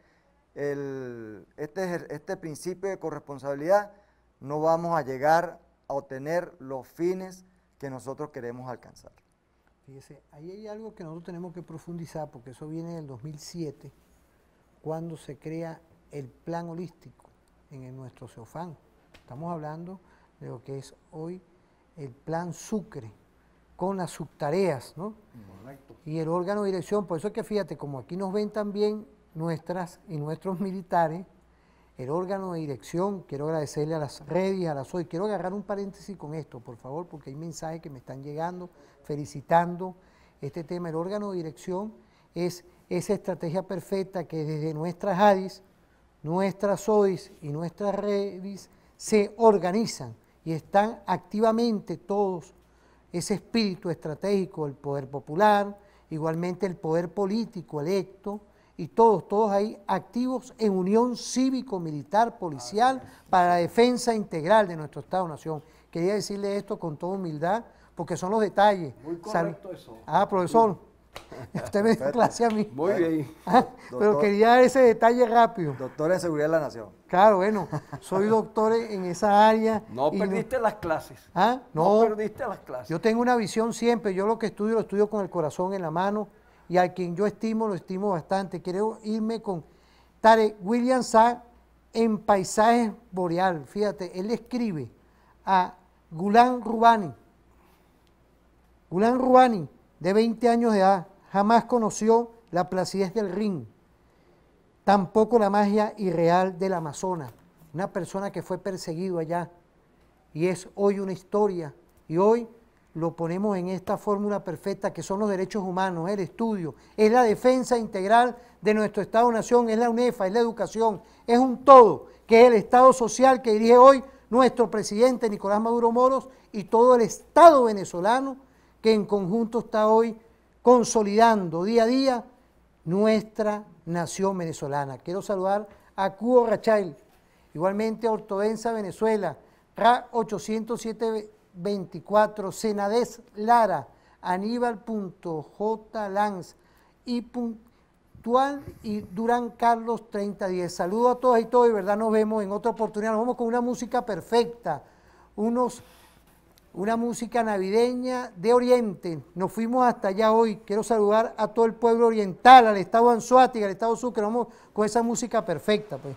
el, este, este principio de corresponsabilidad, no vamos a llegar a obtener los fines que nosotros queremos alcanzar. Fíjese, ahí hay algo que nosotros tenemos que profundizar, porque eso viene del dos mil siete, cuando se crea el plan holístico en el nuestro CEOFAN. Estamos hablando de lo que es hoy el plan Sucre, con las subtareas, ¿no? Correcto. Y el órgano de dirección, por eso es que fíjate, como aquí nos ven también nuestras y nuestros militares, el órgano de dirección, quiero agradecerle a las redes, a las O I, quiero agarrar un paréntesis con esto, por favor, porque hay mensajes que me están llegando, felicitando este tema. El órgano de dirección es esa estrategia perfecta que desde nuestras A D I S, nuestras O I S y nuestras redes se organizan y están activamente todos, ese espíritu estratégico del poder popular, igualmente el poder político electo, y todos, todos ahí activos en unión cívico-militar, policial, para la defensa integral de nuestro Estado-Nación. Quería decirle esto con toda humildad, porque son los detalles. Muy correcto eso. Ah, profesor, usted me dio clase a mí. Muy bien. Ah, pero quería dar ese detalle rápido. Doctor en Seguridad de la Nación. Claro, bueno, soy doctor en esa área. No perdiste no, las clases. ¿Ah? No, no perdiste las clases. Yo tengo una visión siempre, yo lo que estudio, lo estudio con el corazón en la mano, y a quien yo estimo, lo estimo bastante. Quiero irme con Tarek William Saad en Paisajes Boreal. Fíjate, él escribe a Gulan Rubani. Gulan Rubani, de veinte años de edad, jamás conoció la placidez del Rin, tampoco la magia irreal del Amazonas. Una persona que fue perseguido allá y es hoy una historia, y hoy lo ponemos en esta fórmula perfecta que son los derechos humanos, el estudio, es la defensa integral de nuestro Estado-Nación, es la UNEFA, es la educación, es un todo, que es el Estado social que dirige hoy nuestro presidente Nicolás Maduro Moros y todo el Estado venezolano que en conjunto está hoy consolidando día a día nuestra nación venezolana. Quiero saludar a Cubo Rachael, Igualmente Ortodensa Venezuela, R A ochocientos siete veinticuatro, Senades Lara, Aníbal.J. Lanz y Puntual y Durán Carlos treinta diez. Saludos a todos y todos y verdad nos vemos en otra oportunidad. Nos vamos con una música perfecta, unos, una música navideña de Oriente. Nos fuimos hasta allá hoy. Quiero saludar a todo el pueblo oriental, al estado Anzoátegui, al estado Sucre. Vamos con esa música perfecta, pues.